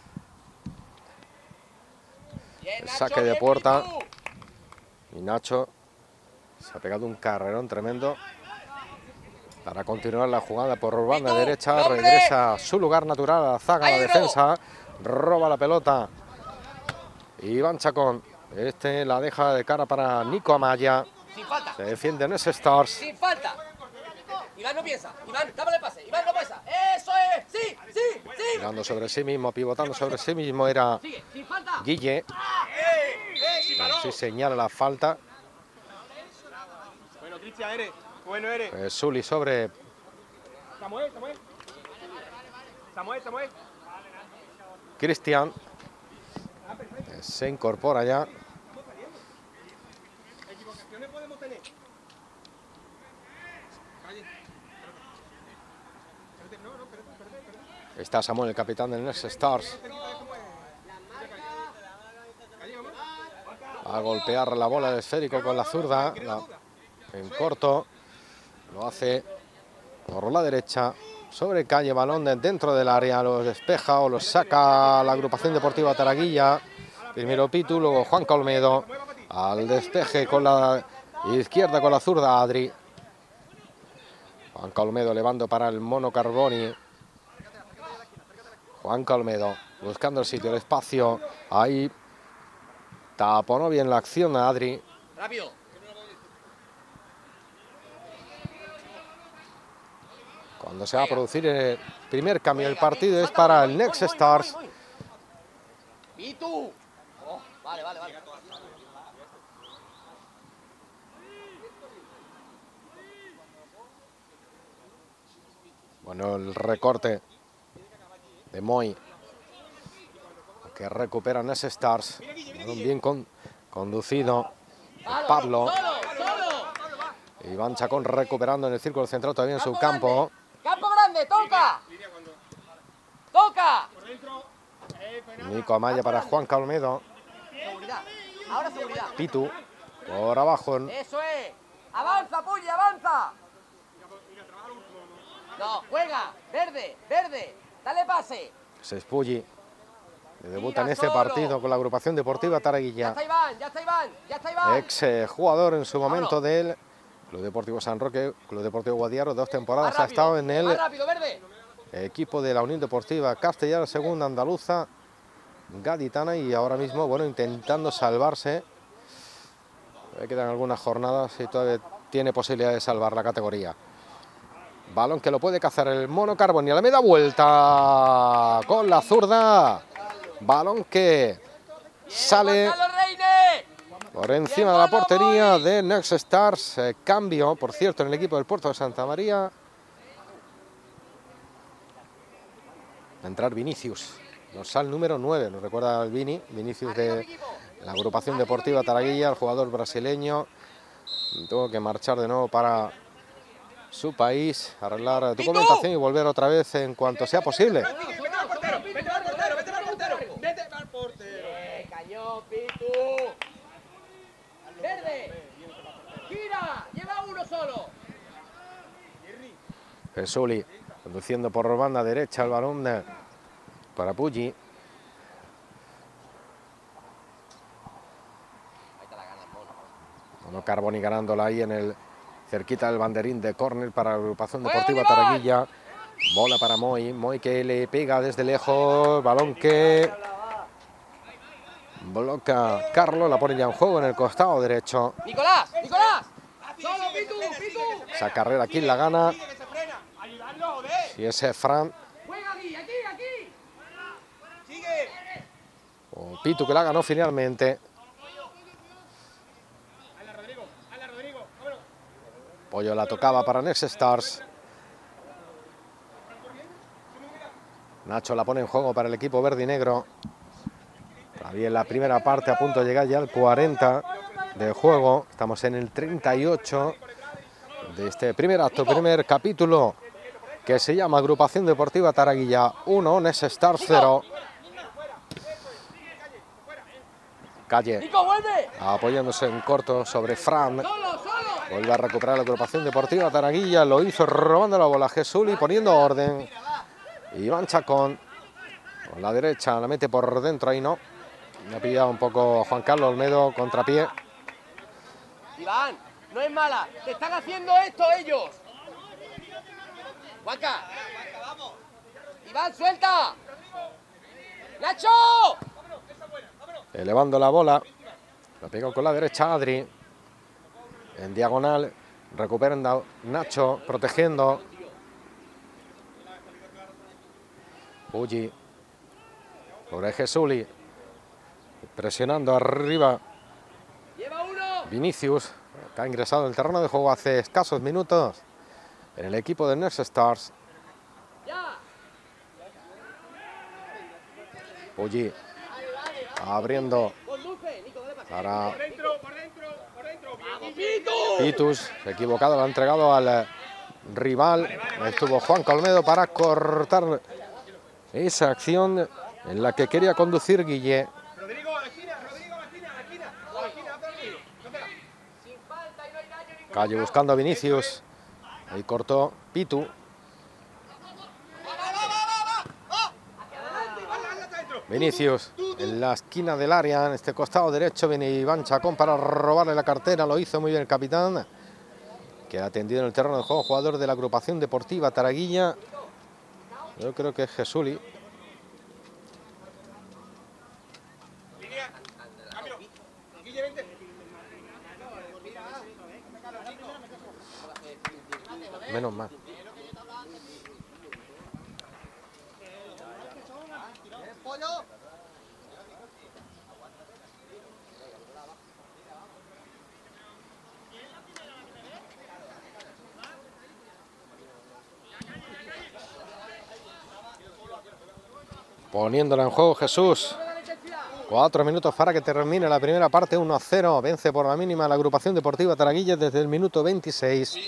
Speaker 2: Bien,
Speaker 4: El
Speaker 2: Nacho,
Speaker 4: saque de
Speaker 2: bien,
Speaker 4: puerta.
Speaker 2: Pitu.
Speaker 4: Y Nacho se ha pegado un carrerón tremendo para continuar la jugada por banda
Speaker 2: Pitu,
Speaker 4: derecha.
Speaker 2: hombre.
Speaker 4: Regresa a su lugar natural, a la zaga, a la
Speaker 2: Ahí,
Speaker 4: defensa. Roba la pelota Iván Chacón. Este la deja de cara para Nico Amaya.
Speaker 2: Sin falta.
Speaker 4: Se defiende en ese Stars.
Speaker 2: Sin falta. Iván no piensa. Iván, dámale el pase. Iván no piensa. ¡Eso es! ¡Sí! ¡Sí! ¡Sí!
Speaker 4: Girando sobre sí mismo, pivotando sobre sí mismo era
Speaker 2: Sigue, sin falta.
Speaker 4: Guille.
Speaker 3: ¡Eh! ¡Eh! ¡Sí, paró!
Speaker 4: Sí señala la falta.
Speaker 3: Bueno, Cristian, eres. Bueno, eres.
Speaker 4: Eh, Sully sobre
Speaker 3: Samuel, Samuel. Samuel, Samuel.
Speaker 4: Cristian. Eh, Se incorpora ya.
Speaker 3: Equivocaciones podemos tener. Calle. Espérate, no, no, espérate, espérate, espérate.
Speaker 4: Está Samuel, el capitán del Next Stars. A golpear la bola del esférico con la zurda. La- en corto. Lo hace por la derecha. Sobre Calle, balón de dentro del área. Los despeja o los saca la agrupación deportiva Taraguilla. Primero Pitu, luego Juan Colmedo. Al despeje con la izquierda con la zurda Adri. Juan Colmedo elevando para el Mono Carboni. Juan Colmedo buscando el sitio, el espacio. Ahí taponó bien la acción a Adri.
Speaker 2: Rápido.
Speaker 4: Cuando se va a producir el primer cambio del partido es para el Next Stars.
Speaker 2: ¿Y tú? Oh, vale, vale, vale.
Speaker 4: Bueno, el recorte de Moy, que recupera Next Stars. Balón bien con, conducido. Pablo.
Speaker 2: Solo, solo.
Speaker 4: Iván Chacón recuperando en el círculo central todavía en su campo.
Speaker 2: Campo grande, toca. Toca.
Speaker 4: Nico Amaya para Juan Colmedo.
Speaker 2: Seguridad. Ahora seguridad.
Speaker 4: Pitu por abajo.
Speaker 2: Eso es. Avanza, Pulli, avanza. No, juega. Verde, verde. Dale pase.
Speaker 4: Se Spulli. Que debuta en
Speaker 2: Mira,
Speaker 4: este
Speaker 2: solo.
Speaker 4: partido con la agrupación deportiva
Speaker 2: Ya
Speaker 4: Taraguilla.
Speaker 2: está Iván, ya está Iván, ya está Iván.
Speaker 4: Ex eh, jugador en su momento
Speaker 2: Vámonos.
Speaker 4: del Club Deportivo San Roque, Club Deportivo Guadiaro, dos temporadas.
Speaker 2: Más
Speaker 4: Ha
Speaker 2: rápido,
Speaker 4: estado en el
Speaker 2: Más rápido, verde.
Speaker 4: equipo de la Unión Deportiva Castellana, segunda andaluza, gaditana, y ahora mismo, bueno, intentando salvarse. Le quedan algunas jornadas y todavía tiene posibilidad de salvar la categoría. Balón que lo puede cazar el Mono Carboni, a la media vuelta con la zurda. Balón que sale
Speaker 2: Juan Carlos Reine.
Speaker 4: por encima de la portería de Next Stars. Eh, cambio, por cierto, en el equipo del Puerto de Santa María. Va a entrar Vinicius, dorsal número nueve, nos recuerda al Vini, Vinicius de la agrupación deportiva Taraguilla, el jugador brasileño. Tuvo que marchar de nuevo para su país, arreglar documentación y volver otra vez en cuanto sea posible.
Speaker 3: Vete al portero, vete al portero, vete al portero. Vete al portero.
Speaker 2: Eh, cañón, Pitu. Verde. Gira, lleva uno solo.
Speaker 4: Jesuli conduciendo por banda derecha el balón de, para Puggi.
Speaker 2: Ahí te la ganas, mono.
Speaker 4: Mono Carboni ganándola ahí en el cerquita del banderín de córner para la agrupación
Speaker 2: ¡Juega,
Speaker 4: deportiva
Speaker 2: Iván!
Speaker 4: Taraguilla. Bola para Moy, Moy que le pega desde lejos, balón que bloca Carlos, la pone ya en juego en el costado derecho.
Speaker 2: Nicolás, Nicolás. Solo, Pitu, Pitu.
Speaker 4: Esa carrera aquí la gana,
Speaker 3: Sigue, que se frena. Ayudarlo, joder.
Speaker 4: si es Fran
Speaker 2: Juega aquí, aquí, aquí.
Speaker 3: Sigue.
Speaker 4: o Pitu, que la ganó finalmente.
Speaker 3: Hala, Rodrigo. Hala, Rodrigo. Vámonos.
Speaker 4: Pollo la tocaba para Next Stars. Nacho la pone en juego para el equipo verde y negro. Todavía en la primera parte, a punto de llegar ya al cuarenta de juego. Estamos en el treinta y ocho de este primer acto, primer capítulo, que se llama Agrupación Deportiva Taraguilla uno, Next Stars cero. Calle
Speaker 2: Nico, vuelve.
Speaker 4: apoyándose en corto sobre Fran.
Speaker 2: Solo, solo.
Speaker 4: Vuelve a recuperar la agrupación deportiva Taraguilla. Lo hizo robando la bola a Jesús y poniendo orden. Iván Chacón con la derecha, la mete por dentro, ahí no. Le ha pillado un poco Juan Carlos Olmedo, contrapié.
Speaker 2: Iván, no es mala. Te están haciendo esto ellos. Juanca. Iván, suelta. Nacho.
Speaker 4: Elevando la bola. Lo pegó con la derecha Adri. En diagonal Recuperan Nacho, protegiendo. Puggi. Sobre Jesuli. Presionando arriba. Vinicius, que ha ingresado en el terreno de juego hace escasos minutos en el equipo de Next Stars. Puggi abriendo para Pitus, equivocado, lo ha entregado al rival. Estuvo Juan Colmedo para cortar esa acción en la que quería conducir Guille. Calle buscando a Vinicius. Ahí cortó Pitu. Vinicius en la esquina del área, en este costado derecho, viene Iván Chacón para robarle la cartera. Lo hizo muy bien el capitán, que ha atendido en el terreno de juego, jugador de la agrupación deportiva Taraguilla. Yo creo que es Jesuli. Menos mal. Poniéndola en juego Jesús. Cuatro minutos para que termine la primera parte. uno a cero. Vence por la mínima la agrupación deportiva Taraguilla desde el minuto veintiséis.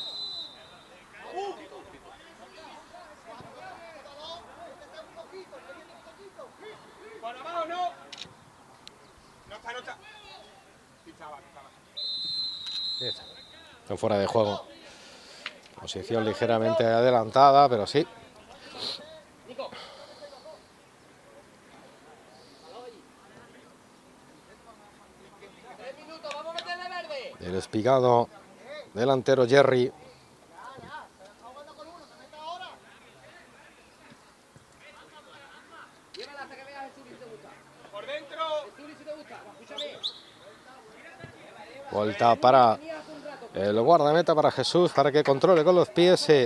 Speaker 4: Está fuera de juego. Posición ligeramente adelantada, pero sí. El espigado delantero Jerry. Vuelta para el guardameta, para Jesús, para que controle con los pies. Eh.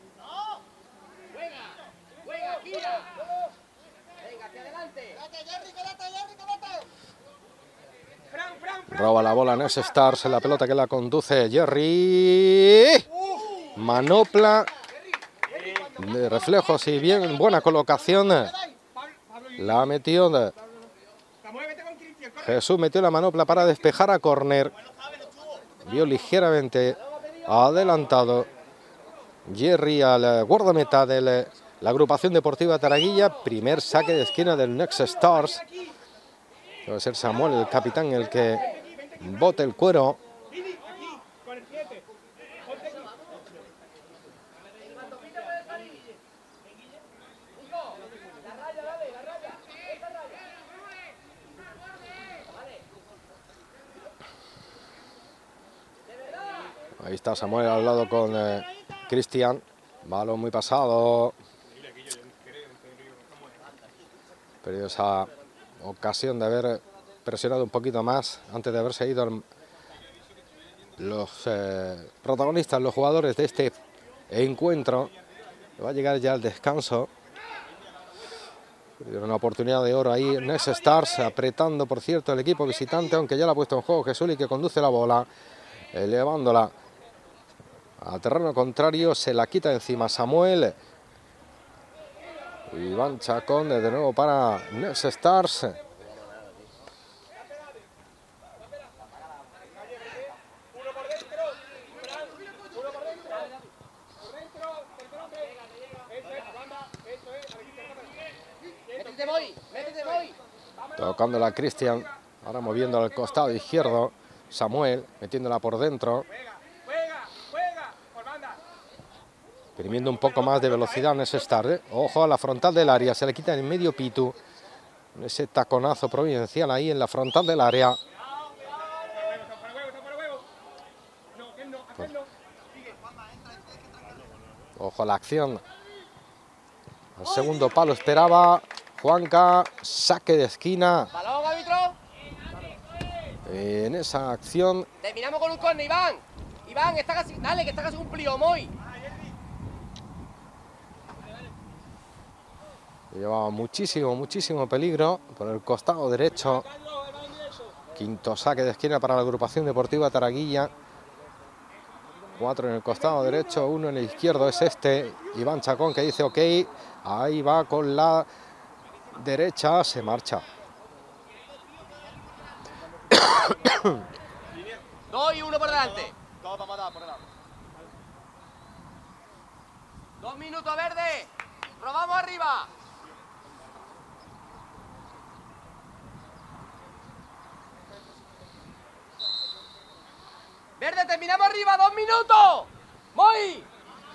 Speaker 4: Roba la bola Next Stars, la pelota que la conduce Jerry. Manopla de reflejos y bien, buena colocación. La metió. Jesús metió la manopla para despejar a córner. Vio ligeramente adelantado Jerry al guardameta de la agrupación deportiva Taraguilla. Primer saque de esquina del Next Stars. Debe ser Samuel, el capitán, el que bote el cuero. Ahí está Samuel al lado con eh, Cristian. Balón muy pasado. Perdió esa ocasión de haber presionado un poquito más antes de haberse ido los eh, protagonistas, los jugadores de este encuentro. Va a llegar ya el descanso. Perdieron una oportunidad de oro ahí Next Stars, apretando por cierto el equipo visitante, aunque ya la ha puesto en juego Jesuli, que conduce la bola, elevándola a terreno contrario. Se la quita encima Samuel. Iván Chacón de nuevo para Next Stars. Tocándola a Cristian, ahora moviendo al costado izquierdo. Samuel metiéndola por dentro. Imprimiendo un poco más de velocidad en ese start, ¿eh? Ojo a la frontal del área, se le quita en medio Pitu. Ese taconazo providencial ahí en la frontal del área. Pues, ojo a la acción. Al segundo palo esperaba Juanca, saque de esquina.
Speaker 2: Balón, árbitro.
Speaker 4: En esa acción.
Speaker 2: Terminamos con un córner, Iván. Iván, está casi, dale, que está casi cumplido, Moy.
Speaker 4: Llevaba muchísimo, muchísimo peligro por el costado derecho. Quinto saque de esquina para la agrupación deportiva Taraguilla. Cuatro en el costado derecho, uno en el izquierdo es este. Iván Chacón que dice ok. Ahí va con la derecha, se marcha.
Speaker 2: Dos y uno por delante.
Speaker 1: Dos vamos a dar por delante.
Speaker 2: Dos minutos, Verde. Robamos arriba. Verde, terminamos arriba, dos minutos. Moy.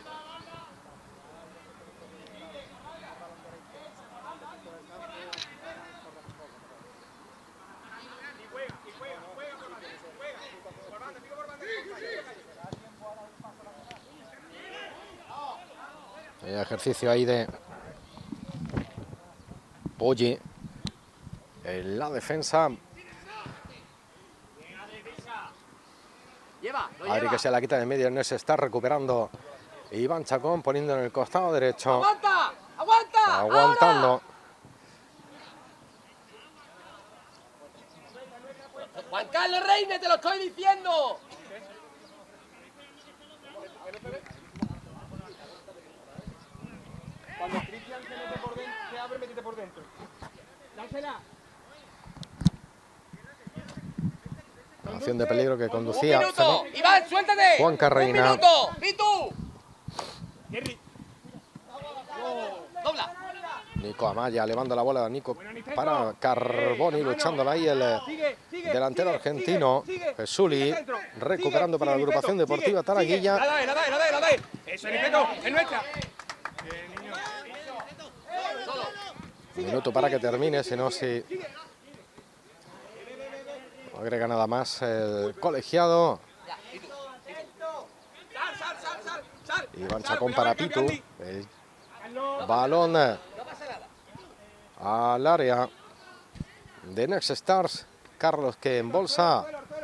Speaker 4: El ejercicio ahí de Polli en la defensa.
Speaker 2: Lleva, lo
Speaker 4: Adri
Speaker 2: lleva.
Speaker 4: que se la quita de medio, no se está recuperando Iván Chacón, poniendo en el costado derecho.
Speaker 2: ¡Aguanta! ¡Aguanta!
Speaker 4: Aguantando.
Speaker 2: ¡Ahora! Juan Carlos Reine, te lo estoy diciendo.
Speaker 3: Cuando Cristian se mete por dentro, se abre, métete por dentro. Dásela.
Speaker 4: Acción de peligro que
Speaker 2: Un
Speaker 4: conducía
Speaker 2: minuto. Iván, suéltate.
Speaker 4: Juan Carreina.
Speaker 2: Un minuto. Pitu.
Speaker 3: Jerry.
Speaker 2: Dobla.
Speaker 4: Nico Amaya elevando la bola, Nico para Carboni, luchándola ahí el delantero argentino. Jesuli recuperando para la agrupación deportiva Taraguilla.
Speaker 3: La da, la da, la da, la da. Eso, Nipeto, es nuestra.
Speaker 4: Un minuto para que termine, si no, si no agrega nada más el colegiado. Iván Chacón para Pitu. El balón al área de Next Stars. Carlos que embolsa.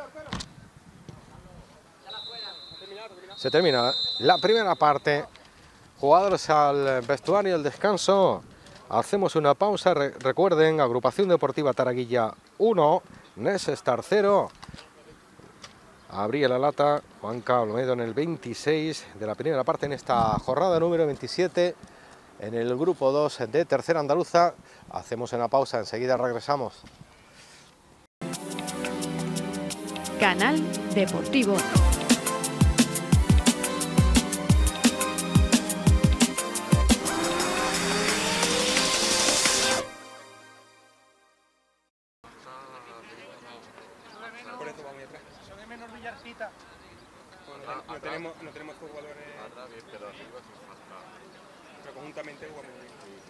Speaker 4: Se termina la primera parte. Jugadores al vestuario, el descanso. Hacemos una pausa. Re recuerden, agrupación deportiva Taraguilla uno, Next Stars cero. Abría la lata Juan Olmedo en el veintiséis de la primera parte en esta jornada número veintisiete en el grupo dos de Tercera Andaluza. Hacemos una pausa, enseguida regresamos.
Speaker 5: Canal Deportivo.
Speaker 3: Por eso vamos atrás. Eso de menos Villarcita. No, no tenemos, no tenemos jugadores. Pero conjuntamente jugamos bien.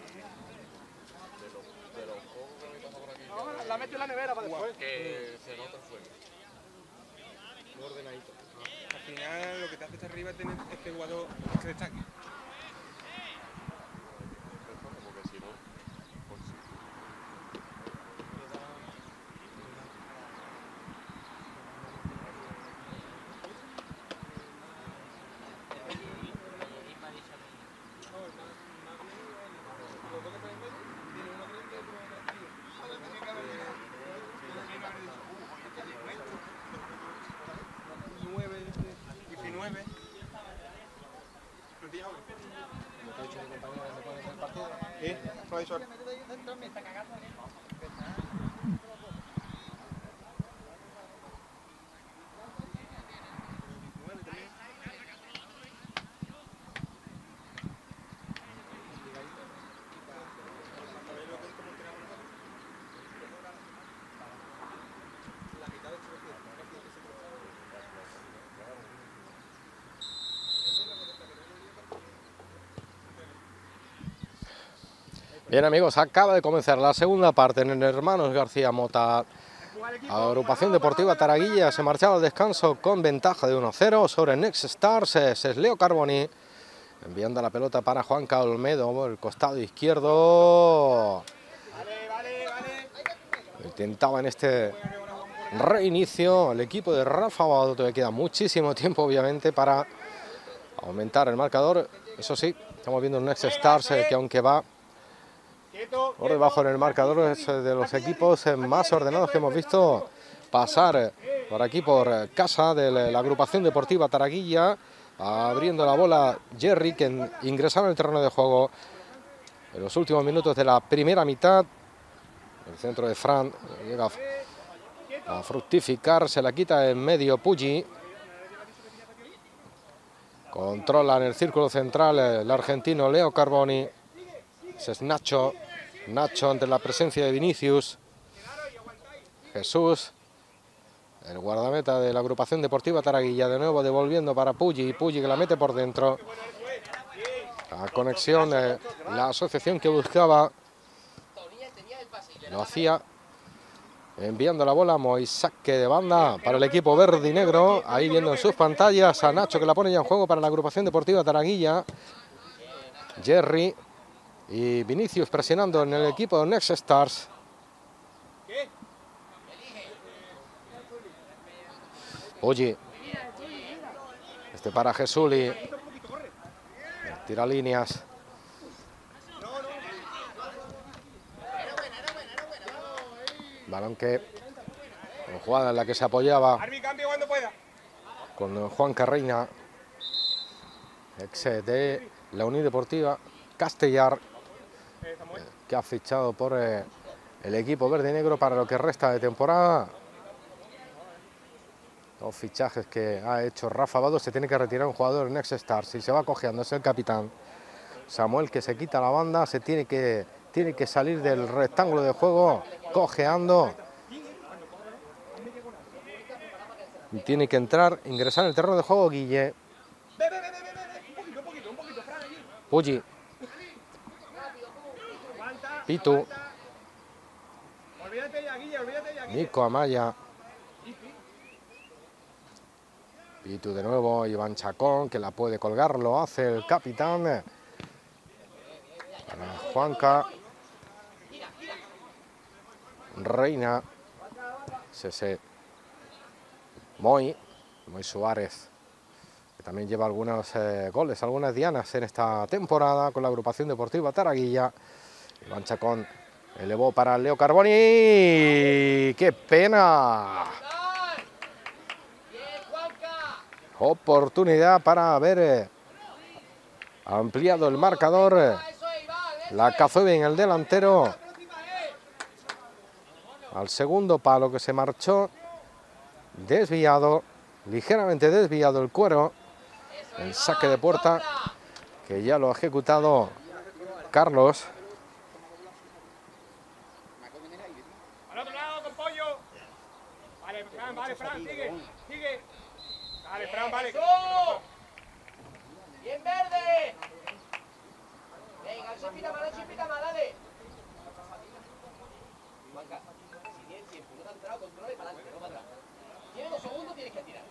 Speaker 3: No, la, la meto en la nevera para después.
Speaker 6: Que se nota el fuego.
Speaker 3: Muy ordenadito. Al final lo que te hace estar arriba es tener este jugador que se destaque.
Speaker 6: Porque si no, pues sí.
Speaker 3: diecinueve. ¿No tienes ¿Eh? Profesor.
Speaker 4: Bien amigos, acaba de comenzar la segunda parte en el Hermanos García Mota. Agrupación deportiva Taraguilla se marchaba al descanso con ventaja de uno cero sobre Next Stars. Es Leo Carboni enviando la pelota para Juan Olmedo por el costado izquierdo. Intentaba en este reinicio. El equipo de Rafa Abado todavía queda muchísimo tiempo, obviamente, para aumentar el marcador. Eso sí, estamos viendo un Next Stars eh, que aunque va por debajo en el marcador, es de los equipos eh, más ordenados que hemos visto pasar eh, por aquí por casa de la agrupación deportiva Taraguilla, abriendo la bola Jerry, que ingresaba en el terreno de juego en los últimos minutos de la primera mitad. El centro de Fran llega a fructificar, se la quita en medio Puggi. Controla en el círculo central el argentino Leo Carboni. Ese es Nacho. Nacho ante la presencia de Vinicius. Jesús, el guardameta de la agrupación deportiva Taraguilla, de nuevo devolviendo para Puggi. Puggi que la mete por dentro. La conexión, eh, la asociación que buscaba, lo hacía enviando la bola a saque de banda para el equipo verde y negro. Ahí viendo en sus pantallas a Nacho, que la pone ya en juego para la agrupación deportiva Taraguilla. Jerry y Vinicius presionando en el equipo de Next Stars. Puggi. Este para Jesuli. Tira líneas. Balón que, con jugada en la que se apoyaba con Juan Carreina, ex de la Unión Deportiva Castellar, que ha fichado por eh, el equipo verde y negro para lo que resta de temporada. Dos fichajes que ha hecho Rafa Abado. Se tiene que retirar un jugador en Next Stars y se va cojeando, es el capitán Samuel, que se quita la banda, se tiene que, tiene que salir del rectángulo de juego cojeando. Y tiene que entrar, ingresar en el terreno de juego Guille. Puggi. Pitu. Nico Amaya. Pitu de nuevo, Iván Chacón, que la puede colgar, lo hace el capitán. Para Juanca. Reina. Sese. Moy. Moy Suárez, que también lleva algunos eh, goles, algunas dianas en esta temporada con la agrupación deportiva Taraguilla. Iván Chacón elevó para Leo Carboni. ¡Qué pena! Oportunidad para haber eh, ampliado el marcador. La cazó bien el delantero. Al segundo palo, que se marchó desviado, ligeramente desviado el cuero. El saque de puerta, que ya lo ha ejecutado Carlos.
Speaker 3: Al otro lado, con pollo. Vale, Fran, vale, Fran, sigue, sigue. Dale, Fran, vale.
Speaker 2: ¡Bien verde! Venga, no se pita más, no se pita más, dale. Juanca, si tienes tiempo, no te has entrado, controla y para adelante, no para atrás. Tienes dos segundos, tienes que tirar.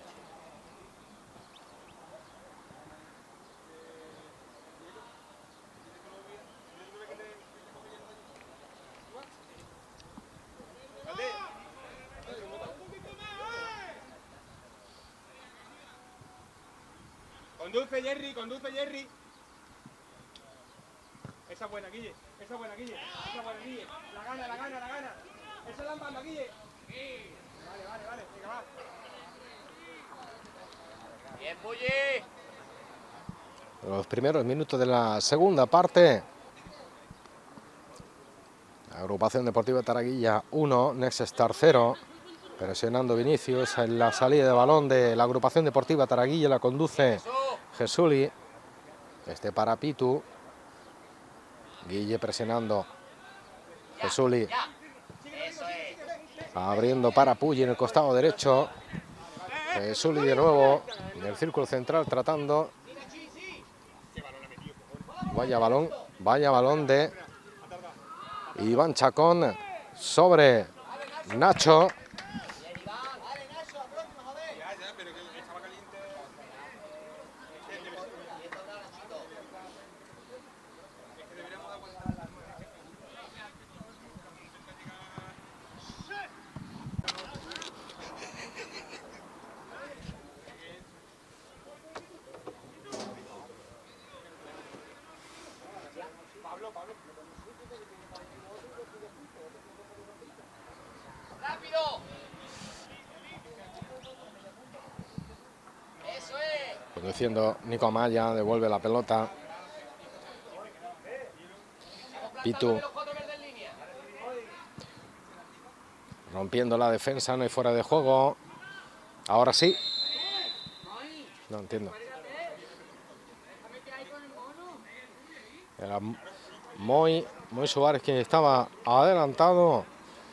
Speaker 3: Conduce, Jerry, conduce, Jerry. Esa buena, Guille. Esa buena, Guille. Esa buena, Guille. La gana, la gana, la gana. Esa es la banda, Guille. Vale, vale, vale. Venga, va.
Speaker 2: Bien, Puggi.
Speaker 4: Los primeros minutos de la segunda parte. Agrupación Deportiva Taraguilla uno, Next Star cero. Presionando Vinicius en la salida de balón de la agrupación deportiva Taraguilla. La conduce Jesuli. Este para Pitu. Guille presionando. Jesuli. Abriendo para Puggi en el costado derecho. Jesuli de nuevo en el círculo central tratando. Vaya balón, vaya balón de Iván Chacón sobre Nacho.
Speaker 2: ¡Rápido! ¡Eso es!
Speaker 4: Conduciendo Nico Amaya, devuelve la pelota. Pitu. Rompiendo la defensa, no hay fuera de juego. Ahora sí. No entiendo. Era Moy, Moy Suárez quien estaba adelantado.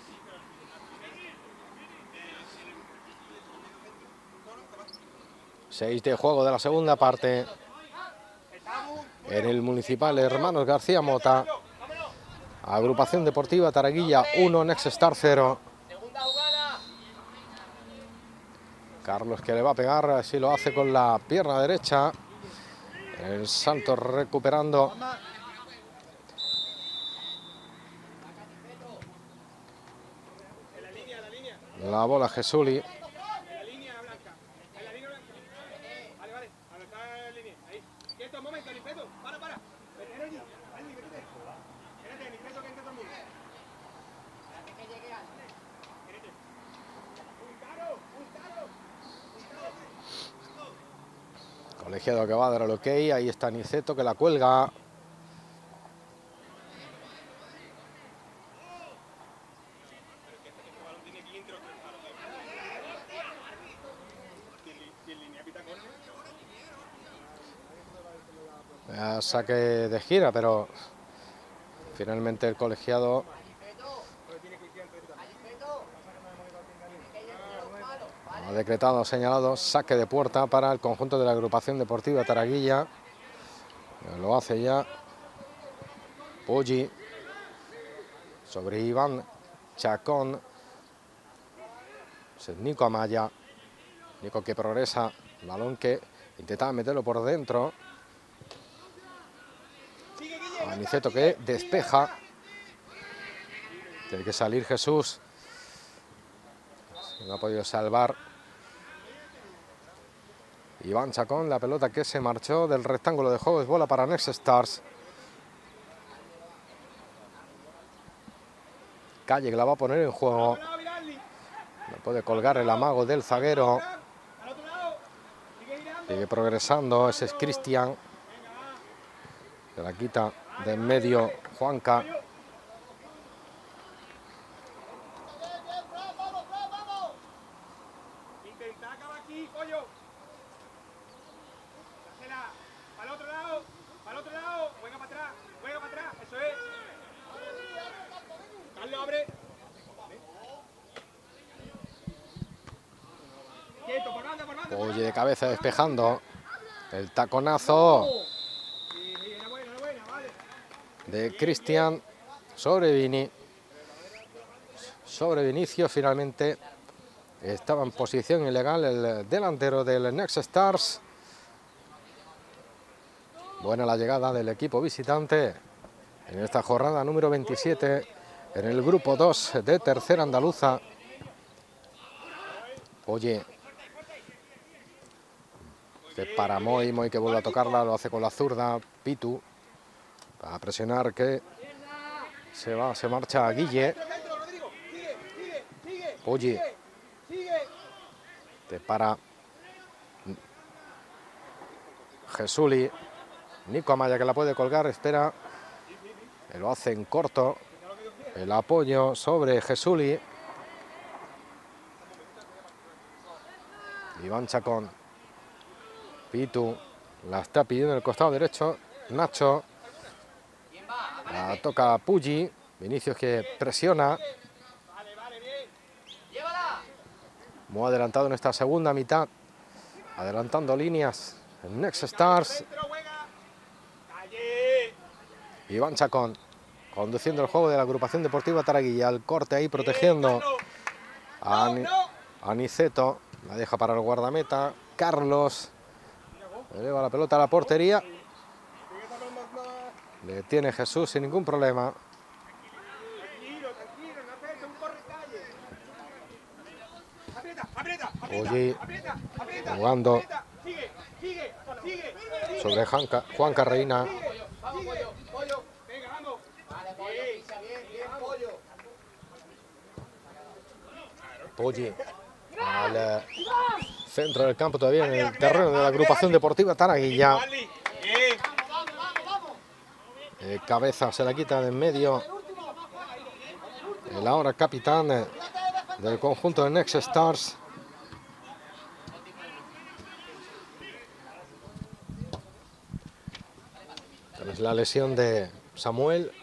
Speaker 4: Seis de juego de la segunda parte. En el Municipal Hermanos García Mota. Agrupación Deportiva Taraguilla uno, Next Star cero. Carlos que le va a pegar, así lo hace con la pierna derecha. El Santos recuperando. La bola Jesuli. Colegiado que va a dar el ok, ahí está Niceto que la cuelga. Ya saque de gira, pero finalmente el colegiado ha decretado, señalado, saque de puerta para el conjunto de la Agrupación Deportiva Taraguilla. Lo hace ya Poggi sobre Iván Chacón. Es Nico Amaya. Nico que progresa, balón que intentaba meterlo por dentro. Aniceto que despeja. Tiene que salir Jesús. No ha podido salvar Iván Chacón, la pelota que se marchó del rectángulo de juego, es bola para Next Stars. Calle que la va a poner en juego. No puede colgar el amago del zaguero. Sigue progresando, ese es Cristian. Se la quita de en medio Juanca. Oye, de cabeza despejando. El taconazo de Cristian sobre Vini. Sobre Vinicio, finalmente estaba en posición ilegal el delantero del Next Stars. Buena la llegada del equipo visitante en esta jornada número veintisiete en el grupo dos de Tercera Andaluza. Oye, que para Moy, Moy que vuelve a tocarla, lo hace con la zurda. Pitu va a presionar, que se va, se marcha Guille. Oye, te para Jesuli. Nico Amaya que la puede colgar, espera, lo hace en corto. El apoyo sobre Jesuli. Iván Chacón. Pitu la está pidiendo en el costado derecho. Nacho. La toca Puggi. Vinicius que presiona. Muy adelantado en esta segunda mitad. Adelantando líneas. El Next Stars. Iván Chacón. Conduciendo el juego de la Agrupación Deportiva Taraguilla. Al corte ahí protegiendo a, Ani a Niceto. La deja para el guardameta. Carlos. Eleva la pelota a la portería. Le tiene Jesús sin ningún problema. Oye, jugando sobre Juanca, Juanca Reina. Poggi al eh, centro del campo, todavía en el terreno de la agrupación deportiva Taraguilla. Eh, cabeza se la quita de en medio el ahora capitán eh, del conjunto de Next Stars. Tras la lesión de Samuel.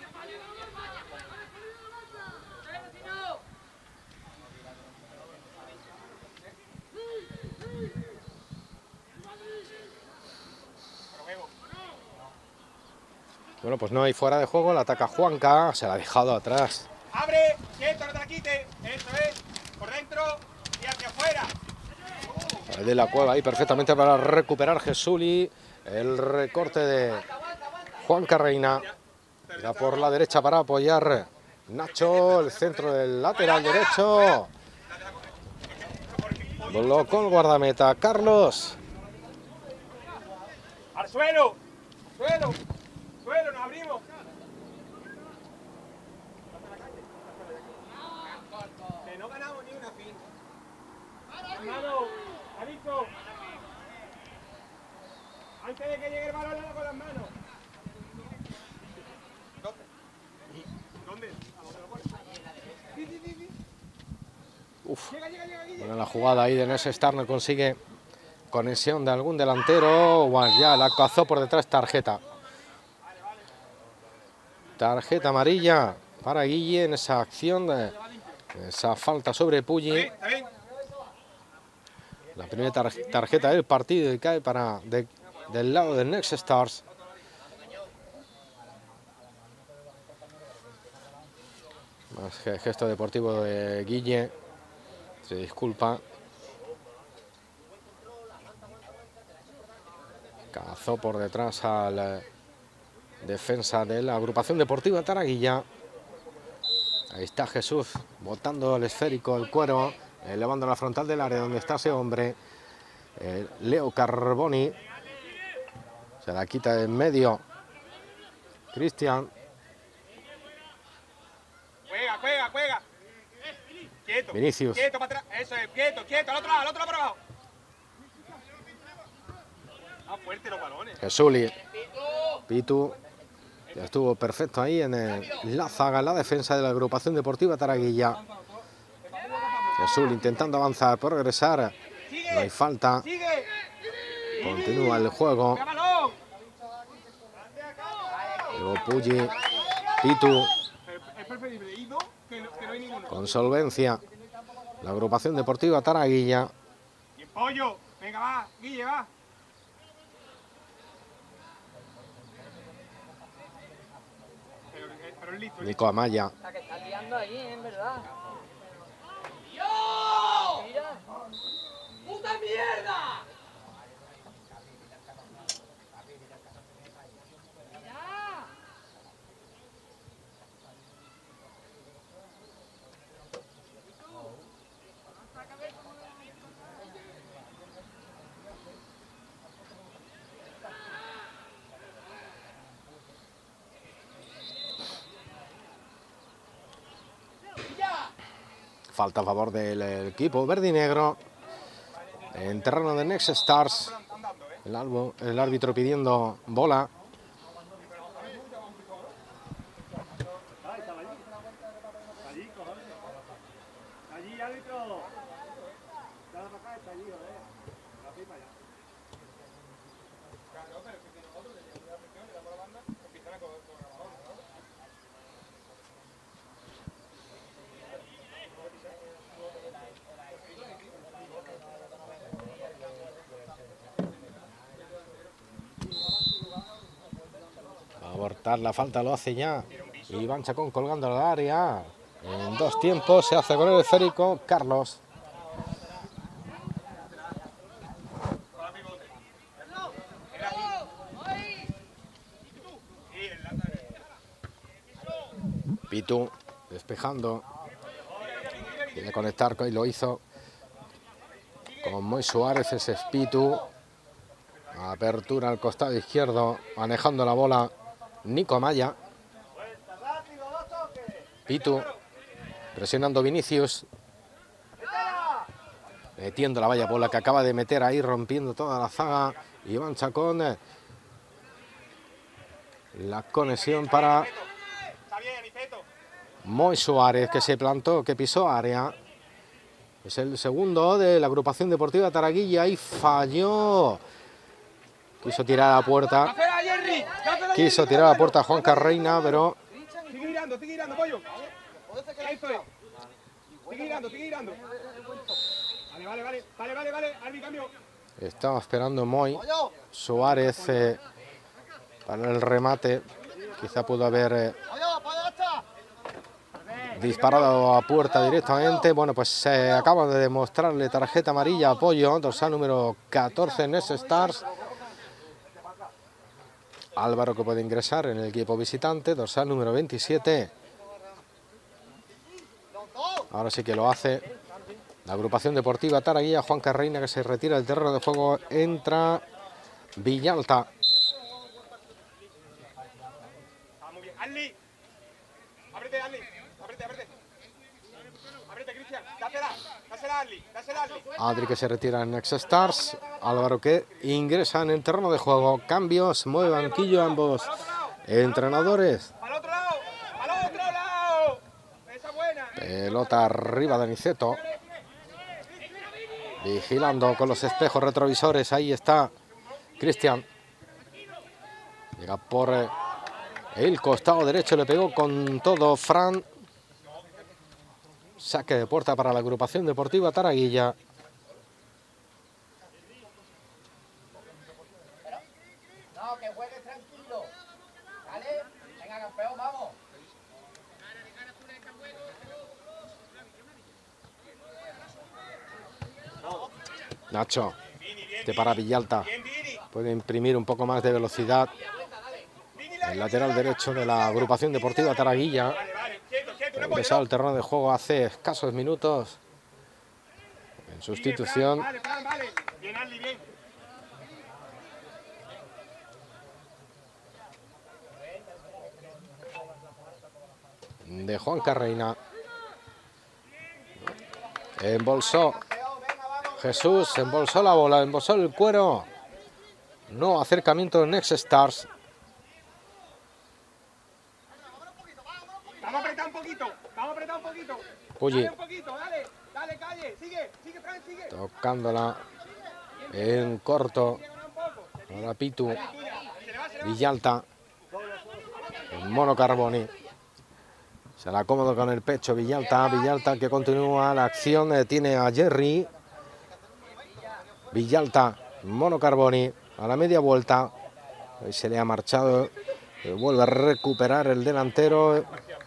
Speaker 4: Bueno, pues no hay fuera de juego, la ataca Juanca, se la ha dejado atrás.
Speaker 3: ¡Abre! ¡Quieto, no te la quites! ¡Eso es! ¡Por dentro y hacia afuera!
Speaker 4: De la Cueva ahí perfectamente para recuperar Jesuli. El recorte de Juanca Reina. Era por la derecha para apoyar Nacho, el centro del lateral derecho. Colocó el guardameta Carlos.
Speaker 3: ¡Al suelo! ¡Suelo! ¡Suelo! ¡Nos abrimos! Que no ganamos ni una fin. Hermano, aviso. Antes de que llegue el balón, con las manos. ¿Dónde?
Speaker 4: Uf. Bueno, la jugada ahí de Next Stars no consigue conexión de algún delantero. Bueno, ya la cazó por detrás, tarjeta. Tarjeta amarilla para Guille en esa acción, de, esa falta sobre Puggi. La primera tar tarjeta del partido y cae para de, del lado del Next Stars. Más que gesto deportivo de Guille. Se disculpa. Cazó por detrás al eh, defensa de la agrupación deportiva Taraguilla. Ahí está Jesús botando el esférico, el cuero, elevando la frontal del área donde está ese hombre. Eh, Leo Carboni. Se la quita de en medio. Cristian.
Speaker 3: Juega, juega, juega. Quieto.
Speaker 4: Vinicius.
Speaker 3: Quieto para atrás. Eso es, quieto, quieto. Al otro lado, al otro lado para abajo. Ah, fuerte los balones.
Speaker 4: Jesuli. Pitu. Ya estuvo perfecto ahí en el, la zaga, en la defensa de la agrupación deportiva Taraguilla. Jesuli intentando avanzar, progresar. No hay falta. Continúa el juego. Luego Puggi. Pitu.
Speaker 3: Es preferible ir dos que no, que no hay ninguno.
Speaker 4: Con solvencia. La agrupación deportiva Taraguilla.
Speaker 3: Y el pollo. Venga, va. Guille, va. Pero, eh, pero es listo.
Speaker 4: Nico Amaya.
Speaker 2: La que está liando ahí, en verdad. Mira. ¡Puta mierda!
Speaker 4: Falta a favor del equipo verde y negro. En terreno de Next Stars. El, albo, el árbitro pidiendo bola.
Speaker 3: Allí, árbitro. Dale para acá, está allí, joder. La pipa ya. Claro, pero si nosotros le llevamos la presión, le damos la banda, empiezan a coger con el balón, ¿no?
Speaker 4: Va a abortar la falta, lo hace ya. Iván Chacón colgando al área. En dos tiempos se hace con el esférico Carlos. Pitu despejando. Quiere conectar y lo hizo con Moy Suárez. Ese es Pitu. Apertura al costado izquierdo, manejando la bola Nico Amaya. Pitu presionando Vinicius. metiendo la valla por la que acaba de meter ahí, rompiendo toda la zaga. Iván Chacón. Eh, la conexión para Moy Suárez, que se plantó, que pisó área. Es el segundo de la agrupación deportiva Taraguilla y falló. Quiso tirar a la puerta. Quiso tirar a la puerta a Juan Carreina, pero...
Speaker 3: Sigue girando, sigue girando, pollo. Eso es. Sigue girando, sigue girando. Vale, vale, vale, vale, vale, vale, Albi, cambio.
Speaker 4: Estaba esperando Moy Suárez eh, para el remate. Quizá pudo haber eh, disparado a puerta directamente. Bueno, pues se eh, acaba de demostrarle tarjeta amarilla a Pollo, dorsal número catorce en Next Stars. Álvaro, que puede ingresar en el equipo visitante, dorsal número veintisiete. Ahora sí que lo hace la agrupación deportiva Taraguilla. Juan Carreina, que se retira del terreno de juego. Entra Villalta.
Speaker 3: Ah, muy bien. Alli. Ábrete, Alli. Ábrete, ábrete. Ábrete, Cristian. Dásela. Dásela, Alli. Dásela, Alli.
Speaker 4: Adri, que se retira en Next Stars. Álvaro, que ingresa en el terreno de juego. Cambios, mueve banquillo ambos entrenadores.
Speaker 3: Al otro lado. Al otro lado. Esa buena.
Speaker 4: Pelota arriba de Aniceto. Vigilando con los espejos retrovisores. Ahí está Cristian. Llega por eh, el costado derecho. Le pegó con todo Fran. Saque de puerta para la agrupación deportiva Taraguilla.
Speaker 2: No, que juegues tranquilo. ¿Vale? Venga, campeón, vamos.
Speaker 4: Nacho. Este para Villalta. Puede imprimir un poco más de velocidad. El lateral derecho de la agrupación deportiva Taraguilla. Ha ingresado al terreno de juego hace escasos minutos. En sustitución
Speaker 3: Vale, Fran, vale. Bien, Alli, bien.
Speaker 4: de Juan Carreina. Embolsó Jesús, embolsó la bola, embolsó el cuero. No acercamiento de Next Stars.
Speaker 3: Vamos a apretar un poquito, vamos a apretar un poquito.
Speaker 4: Pulli.
Speaker 3: Dale un poquito, dale, dale, calle, sigue, sigue, Fran, sigue.
Speaker 4: Tocándola en corto. Ahora Pitu. Villalta. El Mono Carboni. Se la cómodo con el pecho Villalta. Villalta que continúa la acción. Tiene a Jerry. Villalta. Mono Carboni. A la media vuelta. Ahí se le ha marchado. Vuelve a recuperar el delantero.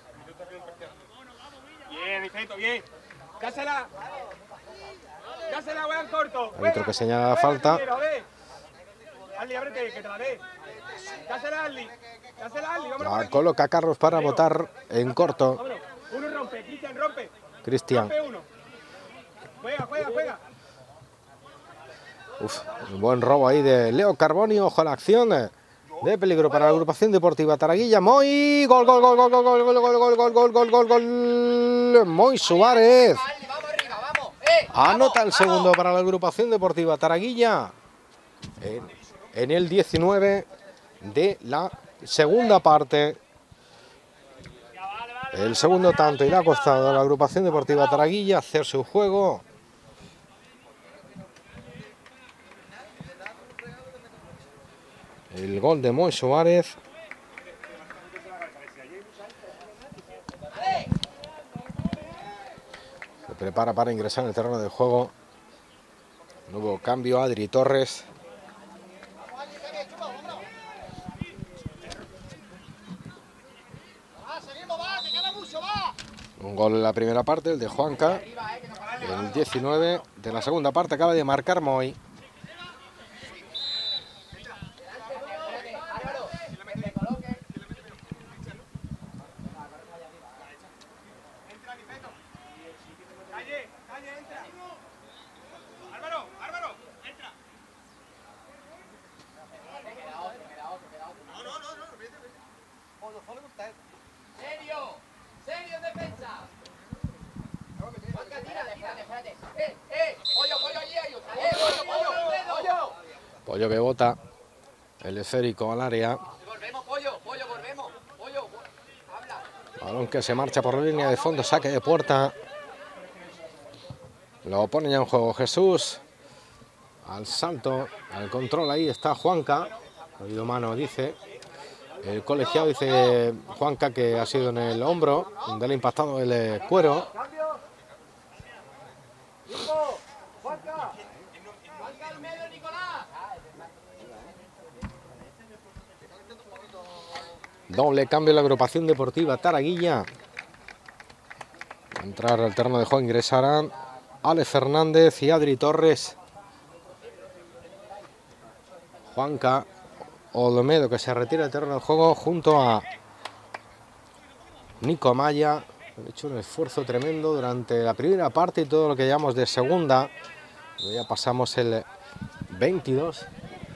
Speaker 3: Bien, Niceto, bien. Dásela. Dásela, juega en corto.
Speaker 4: Árbitro que señala la falta.
Speaker 3: Alli, ábrete, que te la dé. Dásela, Alli. Dásela, Alli. Vámonos.
Speaker 4: La coloca Carlos para votar en corto.
Speaker 3: Vámonos. Uno rompe, Cristian, rompe.
Speaker 4: Cristian.
Speaker 3: Rompe uno. Juega, juega, juega.
Speaker 4: Uf, un buen robo ahí de Leo Carboni. Ojo a la acción. De peligro para la agrupación deportiva Taraguilla. Moy. Gol, gol, gol, gol, gol, gol, gol, gol, gol, gol, gol, gol, gol, gol. Moy Suárez. Anota el segundo para la agrupación deportiva Taraguilla. En, en el diecinueve de la segunda parte. El segundo tanto y le ha costado a la agrupación deportiva Taraguilla hacer su juego. El gol de Moy Suárez. Se prepara para ingresar en el terreno de juego. Nuevo cambio, Adri Torres. Un gol en la primera parte, el de Juanca. El diecinueve de la segunda parte acaba de marcar Moy. Pollo que bota el esférico al área.
Speaker 2: Volvemos, pollo, pollo, volvemos. Pollo, habla.
Speaker 4: Balón que se marcha por la línea de fondo, saque de puerta. Lo pone ya en juego Jesús. Al salto, al control, ahí está Juanca. Oído mano, dice. El colegiado dice Juanca que ha sido en el hombro, donde le ha impactado el eh, cuero.
Speaker 2: Juanca. Juanca al medio, Nicolás.
Speaker 4: Doble cambio en la agrupación deportiva Taraguilla. Va a entrar al terreno de juego, ingresarán Ale Fernández y Adri Torres. Juanca Olmedo, que se retira del terreno del juego junto a Nico Maya. Han hecho un esfuerzo tremendo durante la primera parte y todo lo que llevamos de segunda. Ya pasamos el veintidós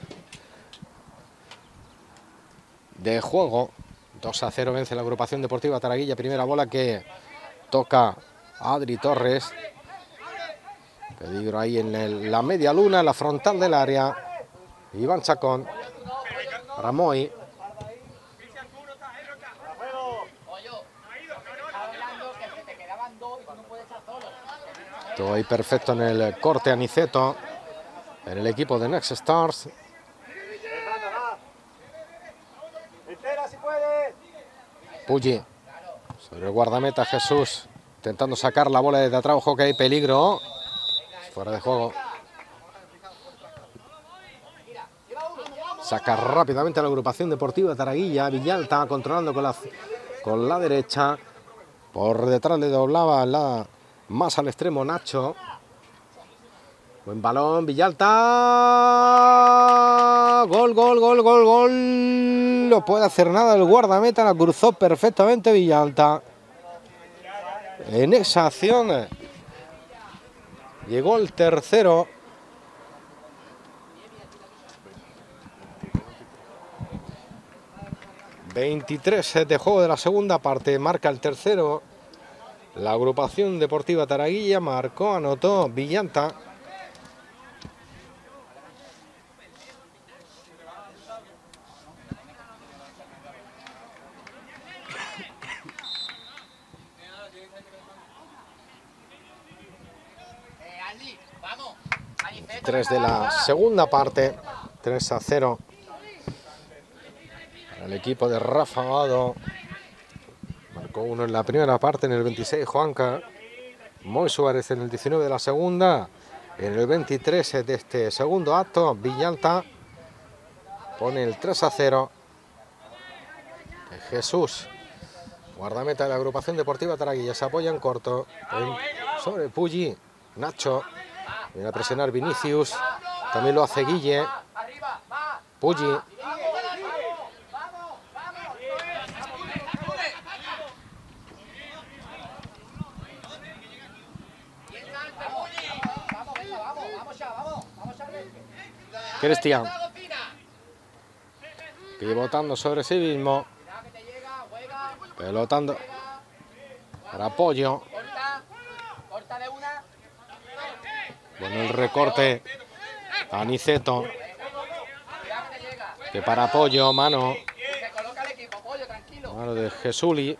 Speaker 4: de juego. dos a cero vence la agrupación deportiva Taraguilla. Primera bola que toca Adri Torres. Peligro ahí en el, la media luna, en la frontal del área. Iván Chacón. Ramoy. Todo ahí perfecto en el corte Aniceto. En el equipo de Next Stars. Puggi. Sobre el guardameta Jesús. Intentando sacar la bola desde atrás. Ojo que hay peligro. Fuera de juego. Saca rápidamente a la agrupación deportiva Taraguilla. Villalta controlando con la, con la derecha. Por detrás le doblaba la, más al extremo Nacho. Buen balón, Villalta. Gol, gol, gol, gol, gol. No puede hacer nada el guardameta. La cruzó perfectamente Villalta. En esa acción llegó el tercero. veintitrés de juego de la segunda parte, marca el tercero. La agrupación deportiva Taraguilla marcó, anotó Villalta. tres de la segunda parte, tres a cero. El equipo de Rafa Vado marcó uno en la primera parte, en el veintiséis Juanca. Moy Suárez en el diecinueve de la segunda. En el veintitrés de este segundo acto, Villalta pone el tres a cero. Jesús, guardameta de la agrupación deportiva Taraguilla, se apoya en corto en, sobre Puggi. Nacho viene a presionar Vinicius, también lo hace Guille. Puggi. Cristian, pivotando sobre sí mismo, pelotando para apoyo. Bueno, el recorte Aniceto, que para apoyo, mano, mano de Jesuli.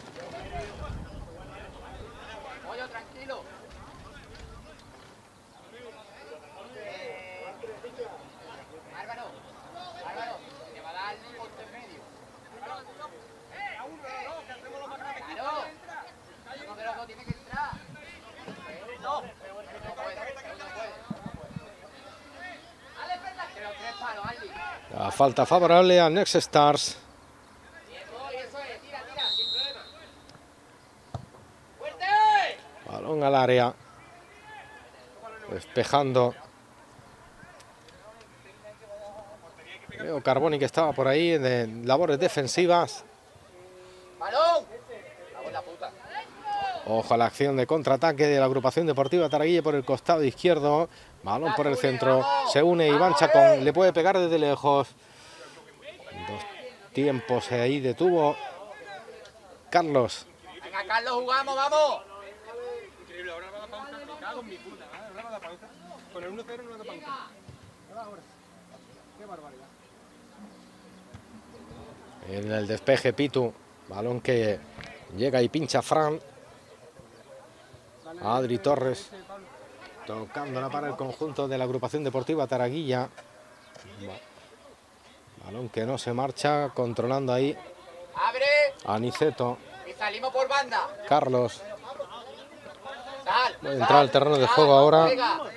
Speaker 4: La falta favorable a Next Stars. Balón al área. Despejando. Leo Carboni, que estaba por ahí de labores defensivas. Ojo a la acción de contraataque de la agrupación deportiva Taraguilla por el costado izquierdo. Balón por el centro. Se une Iván Chacón. Le puede pegar desde lejos. Dos tiempos ahí detuvo Carlos.
Speaker 2: Venga, Carlos, jugamos, vamos.
Speaker 3: Increíble, ahora va la pausa. Me cago en mi puta madre, ahora va la pausa. Con el uno cero no anda panca.
Speaker 1: Qué barbaridad.
Speaker 4: En el despeje Pitu, balón que llega y pincha Fran. Adri Torres tocándola para el conjunto de la agrupación deportiva Taraguilla. Balón que no se marcha, controlando ahí
Speaker 2: ¡Abre!
Speaker 4: Aniceto.
Speaker 2: Y salimos por banda.
Speaker 4: Carlos.
Speaker 2: Sal.
Speaker 4: Puede entrar al terreno de juego ahora.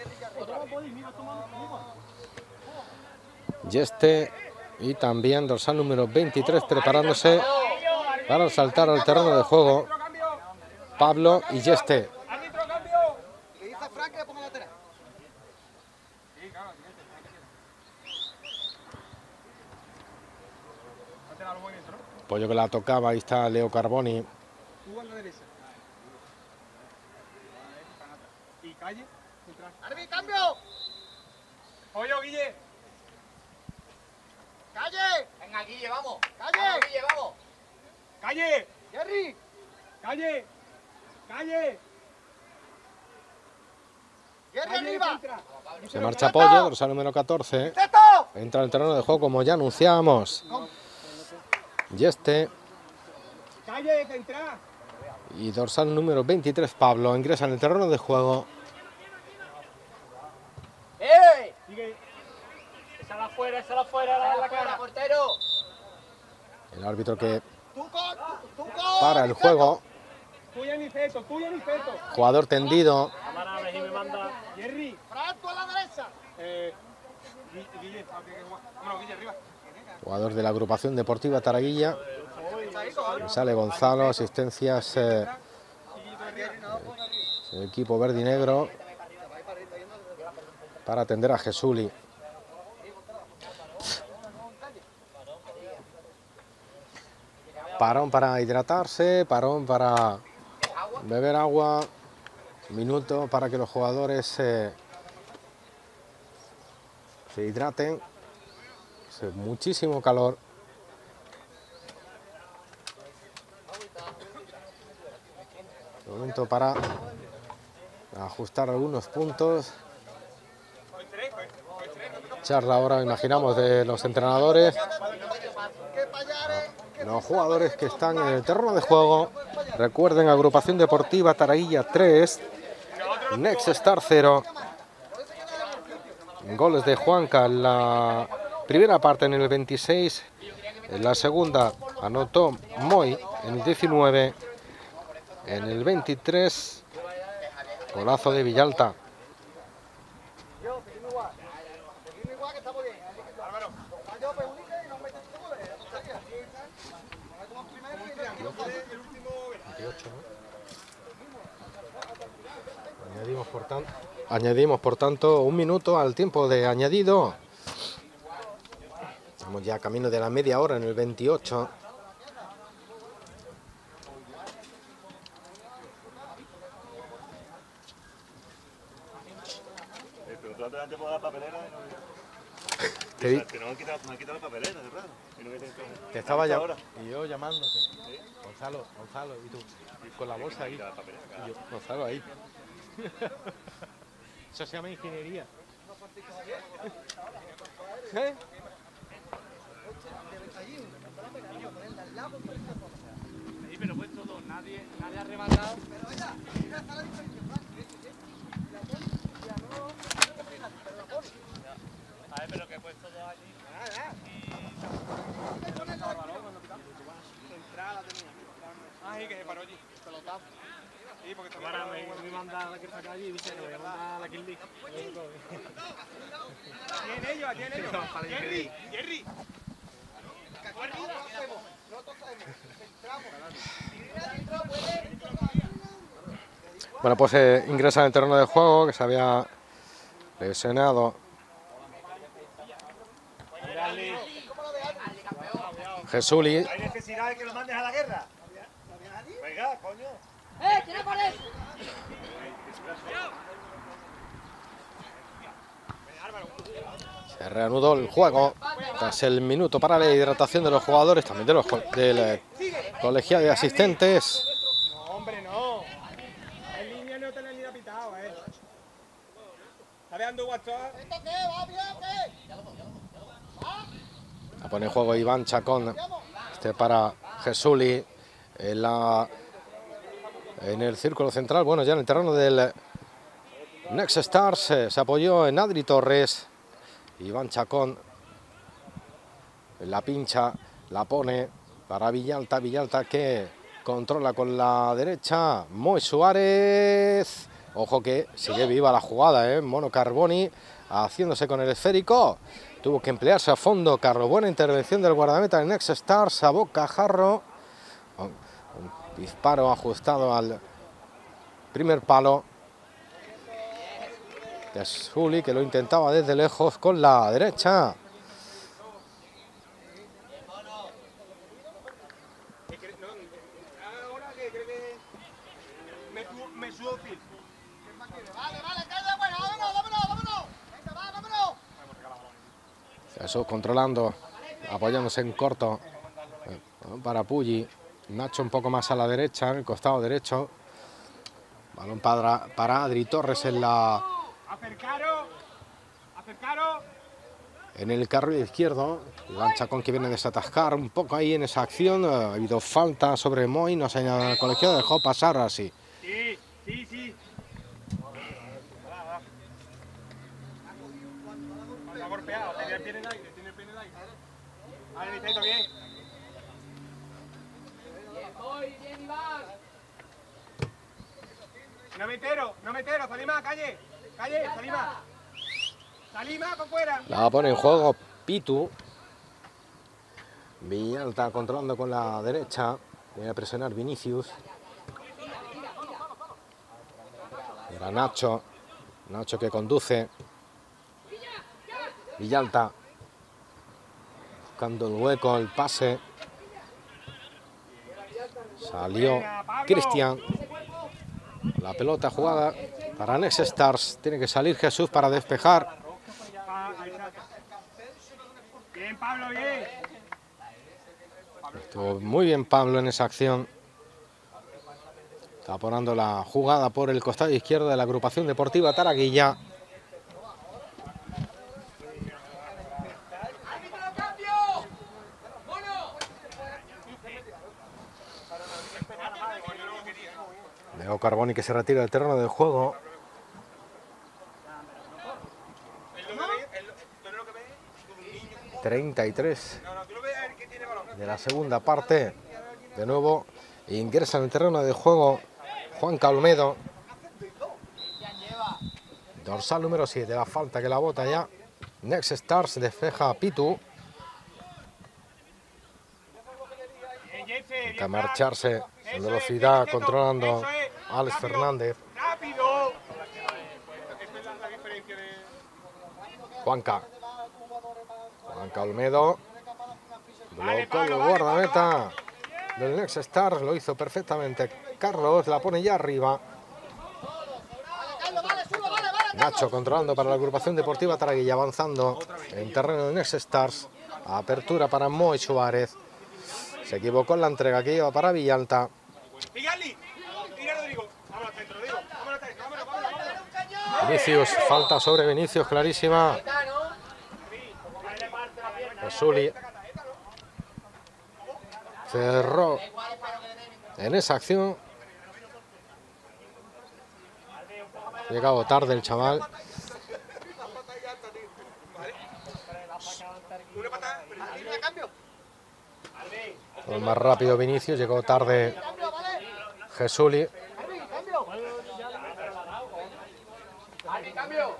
Speaker 4: Yeste y también dorsal número veintitrés preparándose para saltar al terreno de juego. Pablo y Yeste.
Speaker 1: Le dice a Frank que le ponga lateral.
Speaker 4: Pollo que la tocaba, ahí está Leo Carboni.
Speaker 3: Tú a la derecha. Y calle. Central.
Speaker 1: ¡Arbi, cambio!
Speaker 3: Oye, Guille.
Speaker 1: ¡Calle!
Speaker 2: Venga, Guille, vamos.
Speaker 1: ¡Calle!
Speaker 2: Vamos, Guille, vamos.
Speaker 3: ¡Calle!
Speaker 1: ¡Jerry!
Speaker 3: ¡Calle! ¡Calle!
Speaker 1: ¡Jerry
Speaker 3: ¡Calle,
Speaker 1: arriba!
Speaker 3: entra!
Speaker 4: Se marcha Pollo, dorsal número catorce.
Speaker 1: ¡Teto!
Speaker 4: Entra al terreno de juego como ya anunciábamos. Yeste
Speaker 3: ¡Calle, central!
Speaker 4: y dorsal número veintitrés Pablo ingresa en el terreno de juego.
Speaker 2: ¡Eh!
Speaker 3: Sigue. Esa la fuera, esa la fuera, la, la cara.
Speaker 2: Portero.
Speaker 4: El árbitro que
Speaker 1: ¡Tuco! ¡Tuco!
Speaker 4: para el juego.
Speaker 3: Tuya ni feto, tuya ni feto.
Speaker 4: Jugador tendido.
Speaker 3: Cámara, y me manda. Jerry.
Speaker 1: ¡Fran, tú a la derecha!
Speaker 3: Eh. Gui- Guille, ah, tiene que jugar. Vámonos, Guille, arriba.
Speaker 4: Jugador de la agrupación deportiva Taraguilla. Sale Gonzalo, asistencias eh, el equipo verde y negro para atender a Jesuli. Parón para hidratarse, parón para beber agua, minuto para que los jugadores eh, se hidraten. Hace muchísimo calor. Momento para ajustar algunos puntos. Charla ahora, imaginamos, de los entrenadores. Los jugadores que están en el terreno de juego. Recuerden, agrupación deportiva Taraguilla tres, Next Star cero. Goles de Juanca en la primera parte en el veintiséis. En la segunda anotó Moy en el diecinueve. En el veintitrés, golazo de Villalta. Añadimos por tanto, añadimos por tanto un minuto al tiempo de añadido. Estamos ya camino de la media hora en el veintiocho.
Speaker 6: Pero tú antes de la papelera y no...
Speaker 4: Te, di-
Speaker 6: Que no me han quitado, me han quitado la papelera, ¿verdad? Y no me tienen que-
Speaker 4: te estaba ya
Speaker 6: ahora.
Speaker 4: y yo llamándote. Gonzalo, Gonzalo, y tú con la bolsa ahí.
Speaker 6: La papelera,
Speaker 4: Y yo, Gonzalo ahí. Eso se llama ingeniería. ¿Eh?
Speaker 2: Sí, pero puesto dos. Nadie, nadie ha rematado. A ver, pero que he puesto dos allí.
Speaker 3: Ay, que se paró allí. Pelotazo. Sí, porque también
Speaker 7: Ahora
Speaker 3: paró,
Speaker 7: me,
Speaker 3: bueno.
Speaker 7: me manda la que está acá allí y dice que me voy a mandar a la Kill League.
Speaker 3: Tiene ellos, tiene ellos.
Speaker 7: Para el
Speaker 3: Jerry, Jerry.
Speaker 4: Bueno, pues eh, ingresa en el terreno de juego, que se había lesionado Jesuli.
Speaker 6: ¿Hay necesidad de que lo mandes a la guerra? Venga, coño.
Speaker 2: ¡Eh, tira por él!
Speaker 4: Se reanudó el juego tras el minuto para la hidratación de los jugadores, también de los co- del eh, colegiado de asistentes.
Speaker 3: No, hombre, no. En línea no te la han ni pitado, eh. A ver, enviando WhatsApp.
Speaker 4: La pone en juego Iván Chacón. Este para Jesuli. En, la, en el círculo central, bueno, ya en el terreno del Next Stars. Eh, se apoyó en Adri Torres. Iván Chacón. La pincha, la pone para Villalta. Villalta que controla con la derecha. Moy Suárez. Ojo que sigue viva la jugada, ¿eh? Mono Carboni haciéndose con el esférico. Tuvo que emplearse a fondo Carro. Buena intervención del guardameta del Next Stars a bocajarro. Un disparo ajustado al primer palo. De Jesuli, que lo intentaba desde lejos con la derecha.
Speaker 3: Ahora que creo que me, me subo Phil.
Speaker 2: Vale, vale, calla, bueno, vámonos, vámonos, vámonos. Venga, va, vámonos.
Speaker 4: Jesús controlando, apoyándose en corto para Pulli. Nacho un poco más a la derecha, en el costado derecho. Balón para, para Adri Torres en la...
Speaker 3: Acercaros, acercaros.
Speaker 4: En el carril izquierdo. Iván Chacón que viene a desatascar un poco ahí en esa acción. Ha habido falta sobre Moy, no se ha el colegiado, dejó pasar así.
Speaker 3: Sí, sí, sí. Lo ha golpeado, tiene el pie en el aire, tiene el pie en el aire. Vale, Vicente, bien.
Speaker 2: Bien, voy, bien, Iván.
Speaker 3: No me entero, no me entero, salí más, calle, calle, salí más. Salí más para afuera.
Speaker 4: La pone en juego Pitu. Villalta controlando con la derecha. Viene a presionar Vinicius. Era Nacho. Nacho que conduce. Villalta. Buscando el hueco, el pase. Salió Cristian. La pelota jugada para Next Stars. Tiene que salir Jesús para despejar.
Speaker 3: Bien, Pablo, bien.
Speaker 4: Estuvo muy bien Pablo en esa acción. Está poniendo la jugada por el costado izquierdo de la agrupación deportiva Taraguilla.
Speaker 2: ¡Árbitro, cambio! ¡Mono!
Speaker 4: Leo Carboni que se retira del terreno del juego. treinta y tres de la segunda parte. De nuevo ingresa en el terreno de juego Juan Calmedo. Dorsal número siete, la falta que la bota ya. Next Stars despeja a Pitu. Intenta marcharse en velocidad controlando a Alex Fernández.
Speaker 3: ¡Rápido! Esta es la diferencia de...
Speaker 4: Juanca. Juanca Olmedo. Bloqueó el guardameta del Next Stars. Lo hizo perfectamente Carlos. La pone ya arriba. Nacho controlando para la agrupación deportiva Taraguilla. Avanzando en terreno de Next Stars. Apertura para Moy Suárez. Se equivocó en la entrega que iba para Villalta.
Speaker 3: ¡Pigarli! ¡Tira, Rodrigo! ¡Vámonos, centro, Rodrigo! ¡Vámonos, centro! ¡Vámonos, vámonos, vámonos!
Speaker 4: Vinicius, falta sobre Vinicius, clarísima. Jesuli cerró en esa acción. Ha llegado tarde el chaval.
Speaker 3: Una patada, pero ¿tiene cambio?
Speaker 4: El más rápido Vinicius, llegó tarde Jesuli.
Speaker 2: ¡Cambio!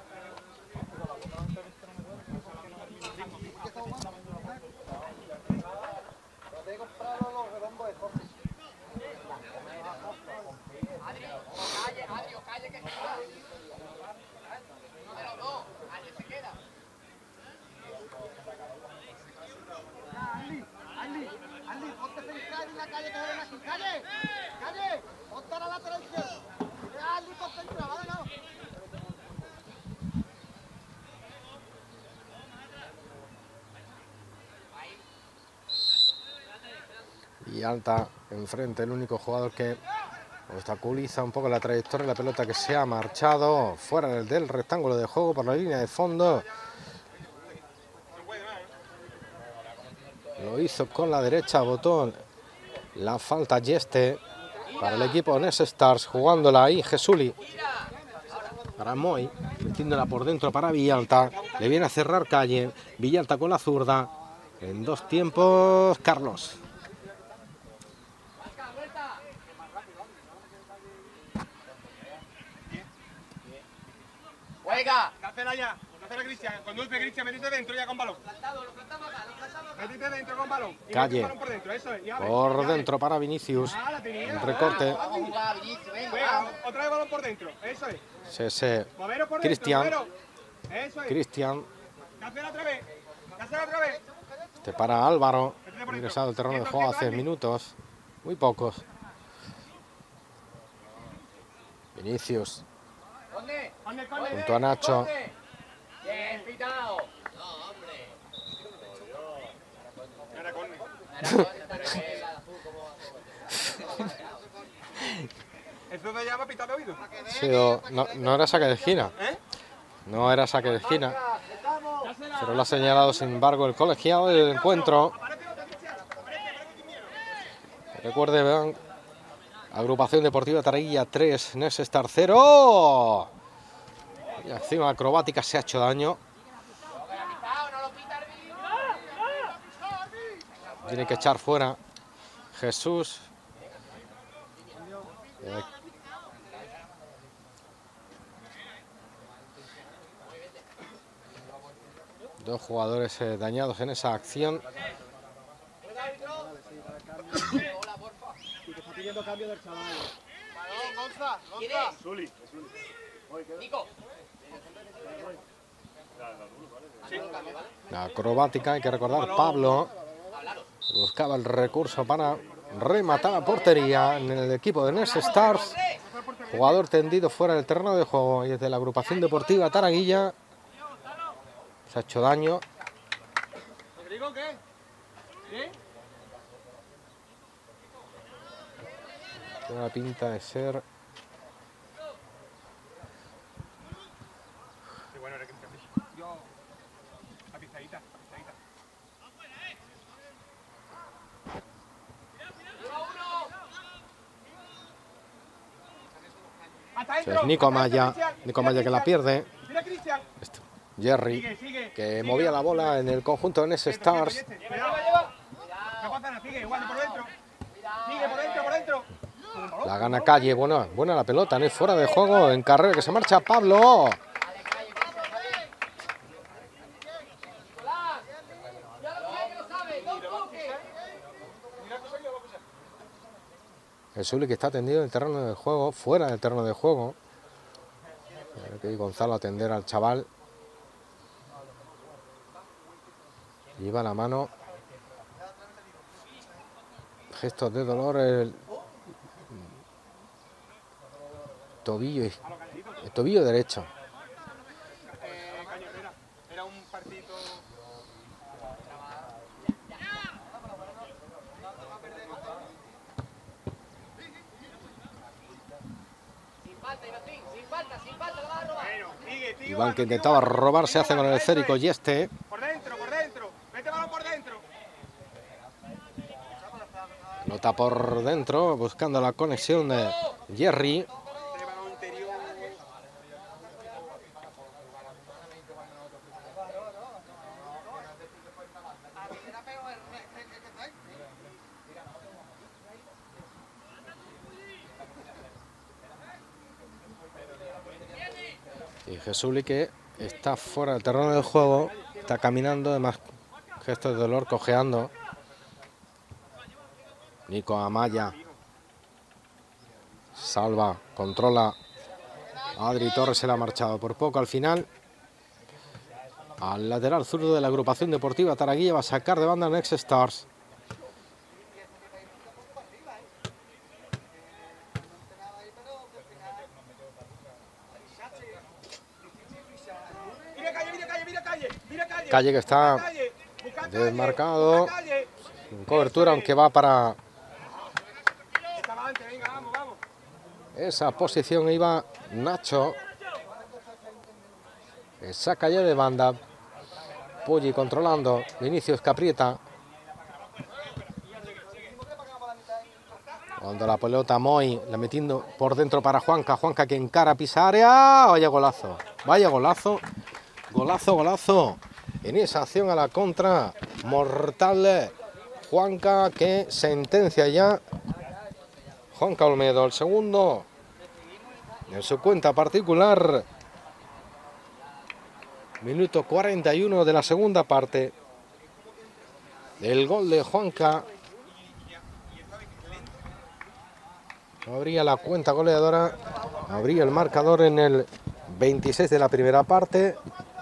Speaker 4: Y Alta enfrente, el único jugador que Obstaculiza un poco la trayectoria de la pelota que se ha marchado fuera del, del rectángulo de juego por la línea de fondo. Lo hizo con la derecha, botón. La falta Yeste para el equipo de Ness Stars, jugándola ahí Jesuli. Para Moy, metiéndola por dentro para Villalta. Le viene a cerrar Calle. Villalta con la zurda. En dos tiempos, Carlos.
Speaker 2: ¡Juega!
Speaker 3: Dásela ya, dásela a Cristian. Conduce, Cristian, metiste dentro ya con balón. Metiste dentro con balón. Y
Speaker 4: Calle.
Speaker 3: balón por dentro, eso es. Y abre,
Speaker 4: Por
Speaker 3: y abre.
Speaker 4: dentro para Vinicius.
Speaker 3: Ah, la tenía.
Speaker 4: Un recorte.
Speaker 2: Vamos a jugar, Vinicius, venga,
Speaker 3: Juega,
Speaker 2: vamos.
Speaker 3: otra vez balón por dentro, eso es.
Speaker 4: Sese.
Speaker 3: Moveros por dentro,
Speaker 4: Cristian.
Speaker 3: moveros. Eso es.
Speaker 4: Cristian.
Speaker 3: Dásela otra vez. Dásela otra vez.
Speaker 4: Este para Álvaro. Ingresado al terreno de juego hace minutos. Muy pocos. Vinicius.
Speaker 2: ¿Dónde?
Speaker 3: ¿Dónde, dónde?
Speaker 4: Junto a Nacho.
Speaker 2: ¿Dónde? Bien, pitao.
Speaker 3: Era córner. Eso se llama pitado de oído.
Speaker 4: Ha sido- no, no era saque de esquina.
Speaker 3: ¿Eh?
Speaker 4: No era saque de esquina. Pero lo ha señalado, sin embargo, el colegiado del encuentro. Recuerde, vean. Agrupación Deportiva Taraguilla tres, Ness Star cero. Y acción acrobática se ha hecho daño. Tiene que echar fuera Jesús. Eh, Dos jugadores eh, dañados en esa acción.
Speaker 1: Y que está pidiendo cambio del chaval.
Speaker 2: ¿Quién es? Nico.
Speaker 4: La acrobática, hay que recordar, Pablo buscaba el recurso para rematar a portería en el equipo de Ness Stars. Jugador tendido fuera del terreno de juego y desde la agrupación deportiva Taraguilla se ha hecho daño.
Speaker 3: ¿Rodrigo qué? ¿Bien?
Speaker 4: Tiene la pinta de ser
Speaker 3: Qué bueno era Cristian. Yo. La pisadita, la pisadita. Hasta
Speaker 4: Eso
Speaker 3: dentro.
Speaker 4: es Nico
Speaker 3: hasta dentro,
Speaker 4: Amaya.
Speaker 3: Cristian.
Speaker 4: Nico
Speaker 3: Mira,
Speaker 4: Amaya que la
Speaker 3: Cristian.
Speaker 4: pierde.
Speaker 3: Mira, Cristian.
Speaker 4: Esto, Jerry,
Speaker 3: Sigue, sigue.
Speaker 4: que
Speaker 3: sigue.
Speaker 4: movía la bola en el conjunto de Ness Stars.
Speaker 3: Cuidado. No pasa nada, sigue, igual por dentro. Sigue por dentro, por dentro.
Speaker 4: La gana Calle. Buena, buena la pelota, no hay fuera de juego. En carrera que se marcha Pablo. El Zuli que está tendido en el terreno de juego, fuera del terreno de juego. Hay que ir Gonzalo a atender al chaval. Lleva la mano. Gestos de dolor. El tobillo, y- el tobillo derecho.
Speaker 3: Eh, Caño Herrera, era un partido.
Speaker 2: Sin falta, Ibatín, sin falta, sin falta, la va a robar.
Speaker 3: Bueno, sigue, tío.
Speaker 4: Iván que intentaba robar se hace con el esférico y este.
Speaker 3: Por dentro, por dentro. Mete balón por dentro.
Speaker 4: Nota por dentro, buscando la conexión de Jerry.
Speaker 3: Este balón interior.
Speaker 4: Y Jesuli que está fuera del terreno del juego, está caminando, además gestos de dolor, cojeando. Nico Amaya salva, controla. Adri Torres se la ha marchado por poco al final. Al lateral zurdo de la agrupación deportiva Taraguilla va a sacar de banda Ness Stars.
Speaker 3: Mira calle, mira calle, mira calle, mira calle.
Speaker 4: Calle que está
Speaker 3: Calle, busca calle,
Speaker 4: desmarcado.
Speaker 3: busca calle.
Speaker 4: En cobertura, aunque va para
Speaker 3: Estaba antes, venga, vamos, vamos.
Speaker 4: esa posición iba Nacho. Que saca ya de banda. Pulli controlando. Vinicius que aprieta. Cuando la pelota Moy, la metiendo por dentro para Juanca. Juanca que encara, pisa área. Vaya golazo. Vaya golazo. Golazo, golazo. En esa acción a la contra. Mortal. Juanca que sentencia ya. Juanca Olmedo, el segundo. En su cuenta particular. Minuto cuarenta y uno de la segunda parte. El gol de Juanca. Abría la cuenta goleadora, abría el marcador en el veintiséis de la primera parte.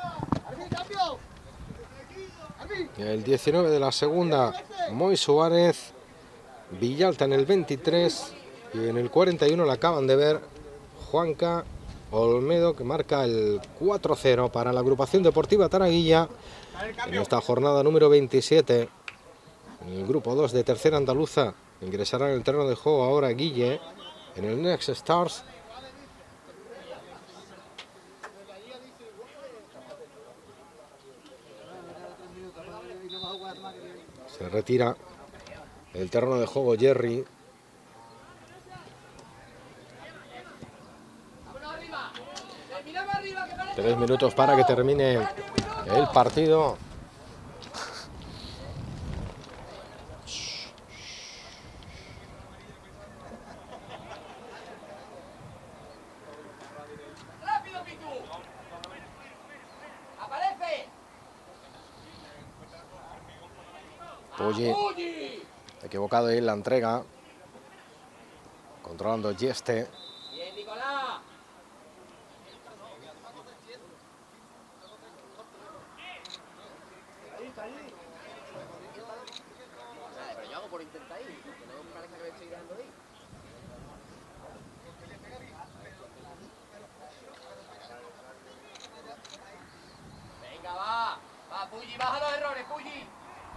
Speaker 4: El diecinueve de la segunda, Moy Suárez. Villalta en el veintitrés. Y en el cuarenta y uno la acaban de ver Juanca Olmedo, que marca el cuatro cero para la agrupación deportiva Taraguilla. En esta jornada número veintisiete. En el grupo dos de Tercera Andaluza. Ingresará en el terreno de juego ahora Guille. En el Next Stars. Se retira el terreno de juego Jerry. Tres minutos para que termine el partido. Pulli, equivocado ahí en la entrega, controlando Yeste.
Speaker 2: Bien, Nicolás. Pero yo hago por intentar ir, que no parezca que me estoy dando ahí. Venga, va, va, Pulli, baja los errores, Pulli.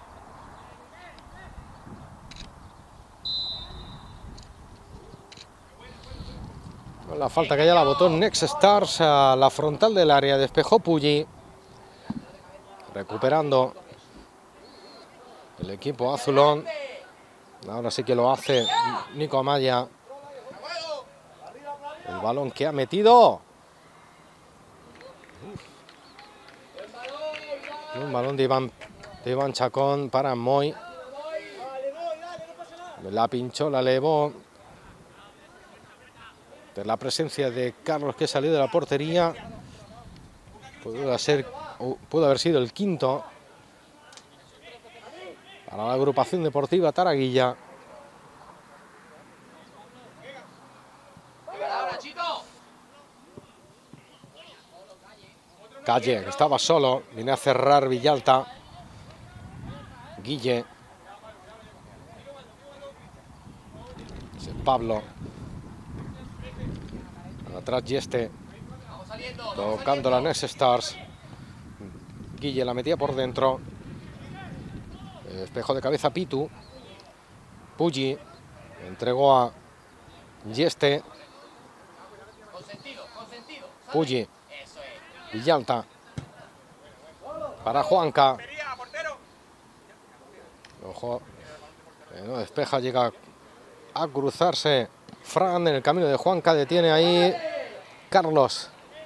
Speaker 4: La falta que ya la botó Next Stars a la frontal del área. Despejó Pulli. Recuperando el equipo azulón. Ahora sí que lo hace Nico Amaya. El balón que ha metido. Un balón de Iván, de Iván Chacón para Moy. La pinchó, la elevó. De la presencia de Carlos, que salió de la portería. Pudo, ser, pudo haber sido el quinto para la agrupación deportiva Taraguilla. Calle, que estaba solo, viene a cerrar Villalta. Guille. Ese Pablo. Atrás Yeste, tocando la Next Stars. Guille la metía por dentro. Espejo de cabeza Pitu. Pulli entregó a Yeste. Pulli. Villalta. Para Juanca. Ojo. No despeja, llega a cruzarse Fran en el camino de Juanca. Detiene ahí Carlos.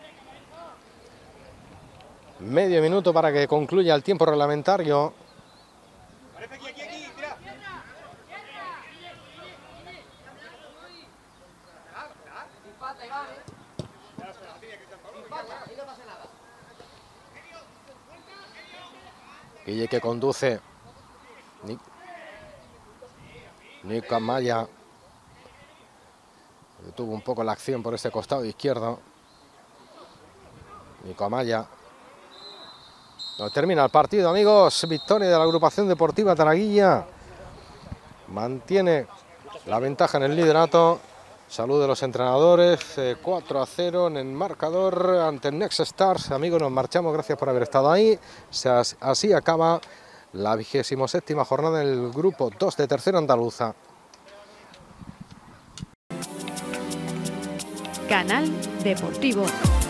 Speaker 4: Medio minuto para que concluya el tiempo reglamentario. Guille que conduce. Nico Amaya. Detuvo un poco la acción por ese costado izquierdo. Nico Amaya. No termina el partido, amigos. Victoria de la agrupación deportiva Taraguilla. Mantiene la ventaja en el liderato. Salud de los entrenadores. Eh, cuatro a cero en el marcador ante el Next Stars. Amigos, nos marchamos. Gracias por haber estado ahí. Así acaba la vigésimo séptima jornada del grupo dos de Tercera Andaluza.
Speaker 5: Canal Deportivo.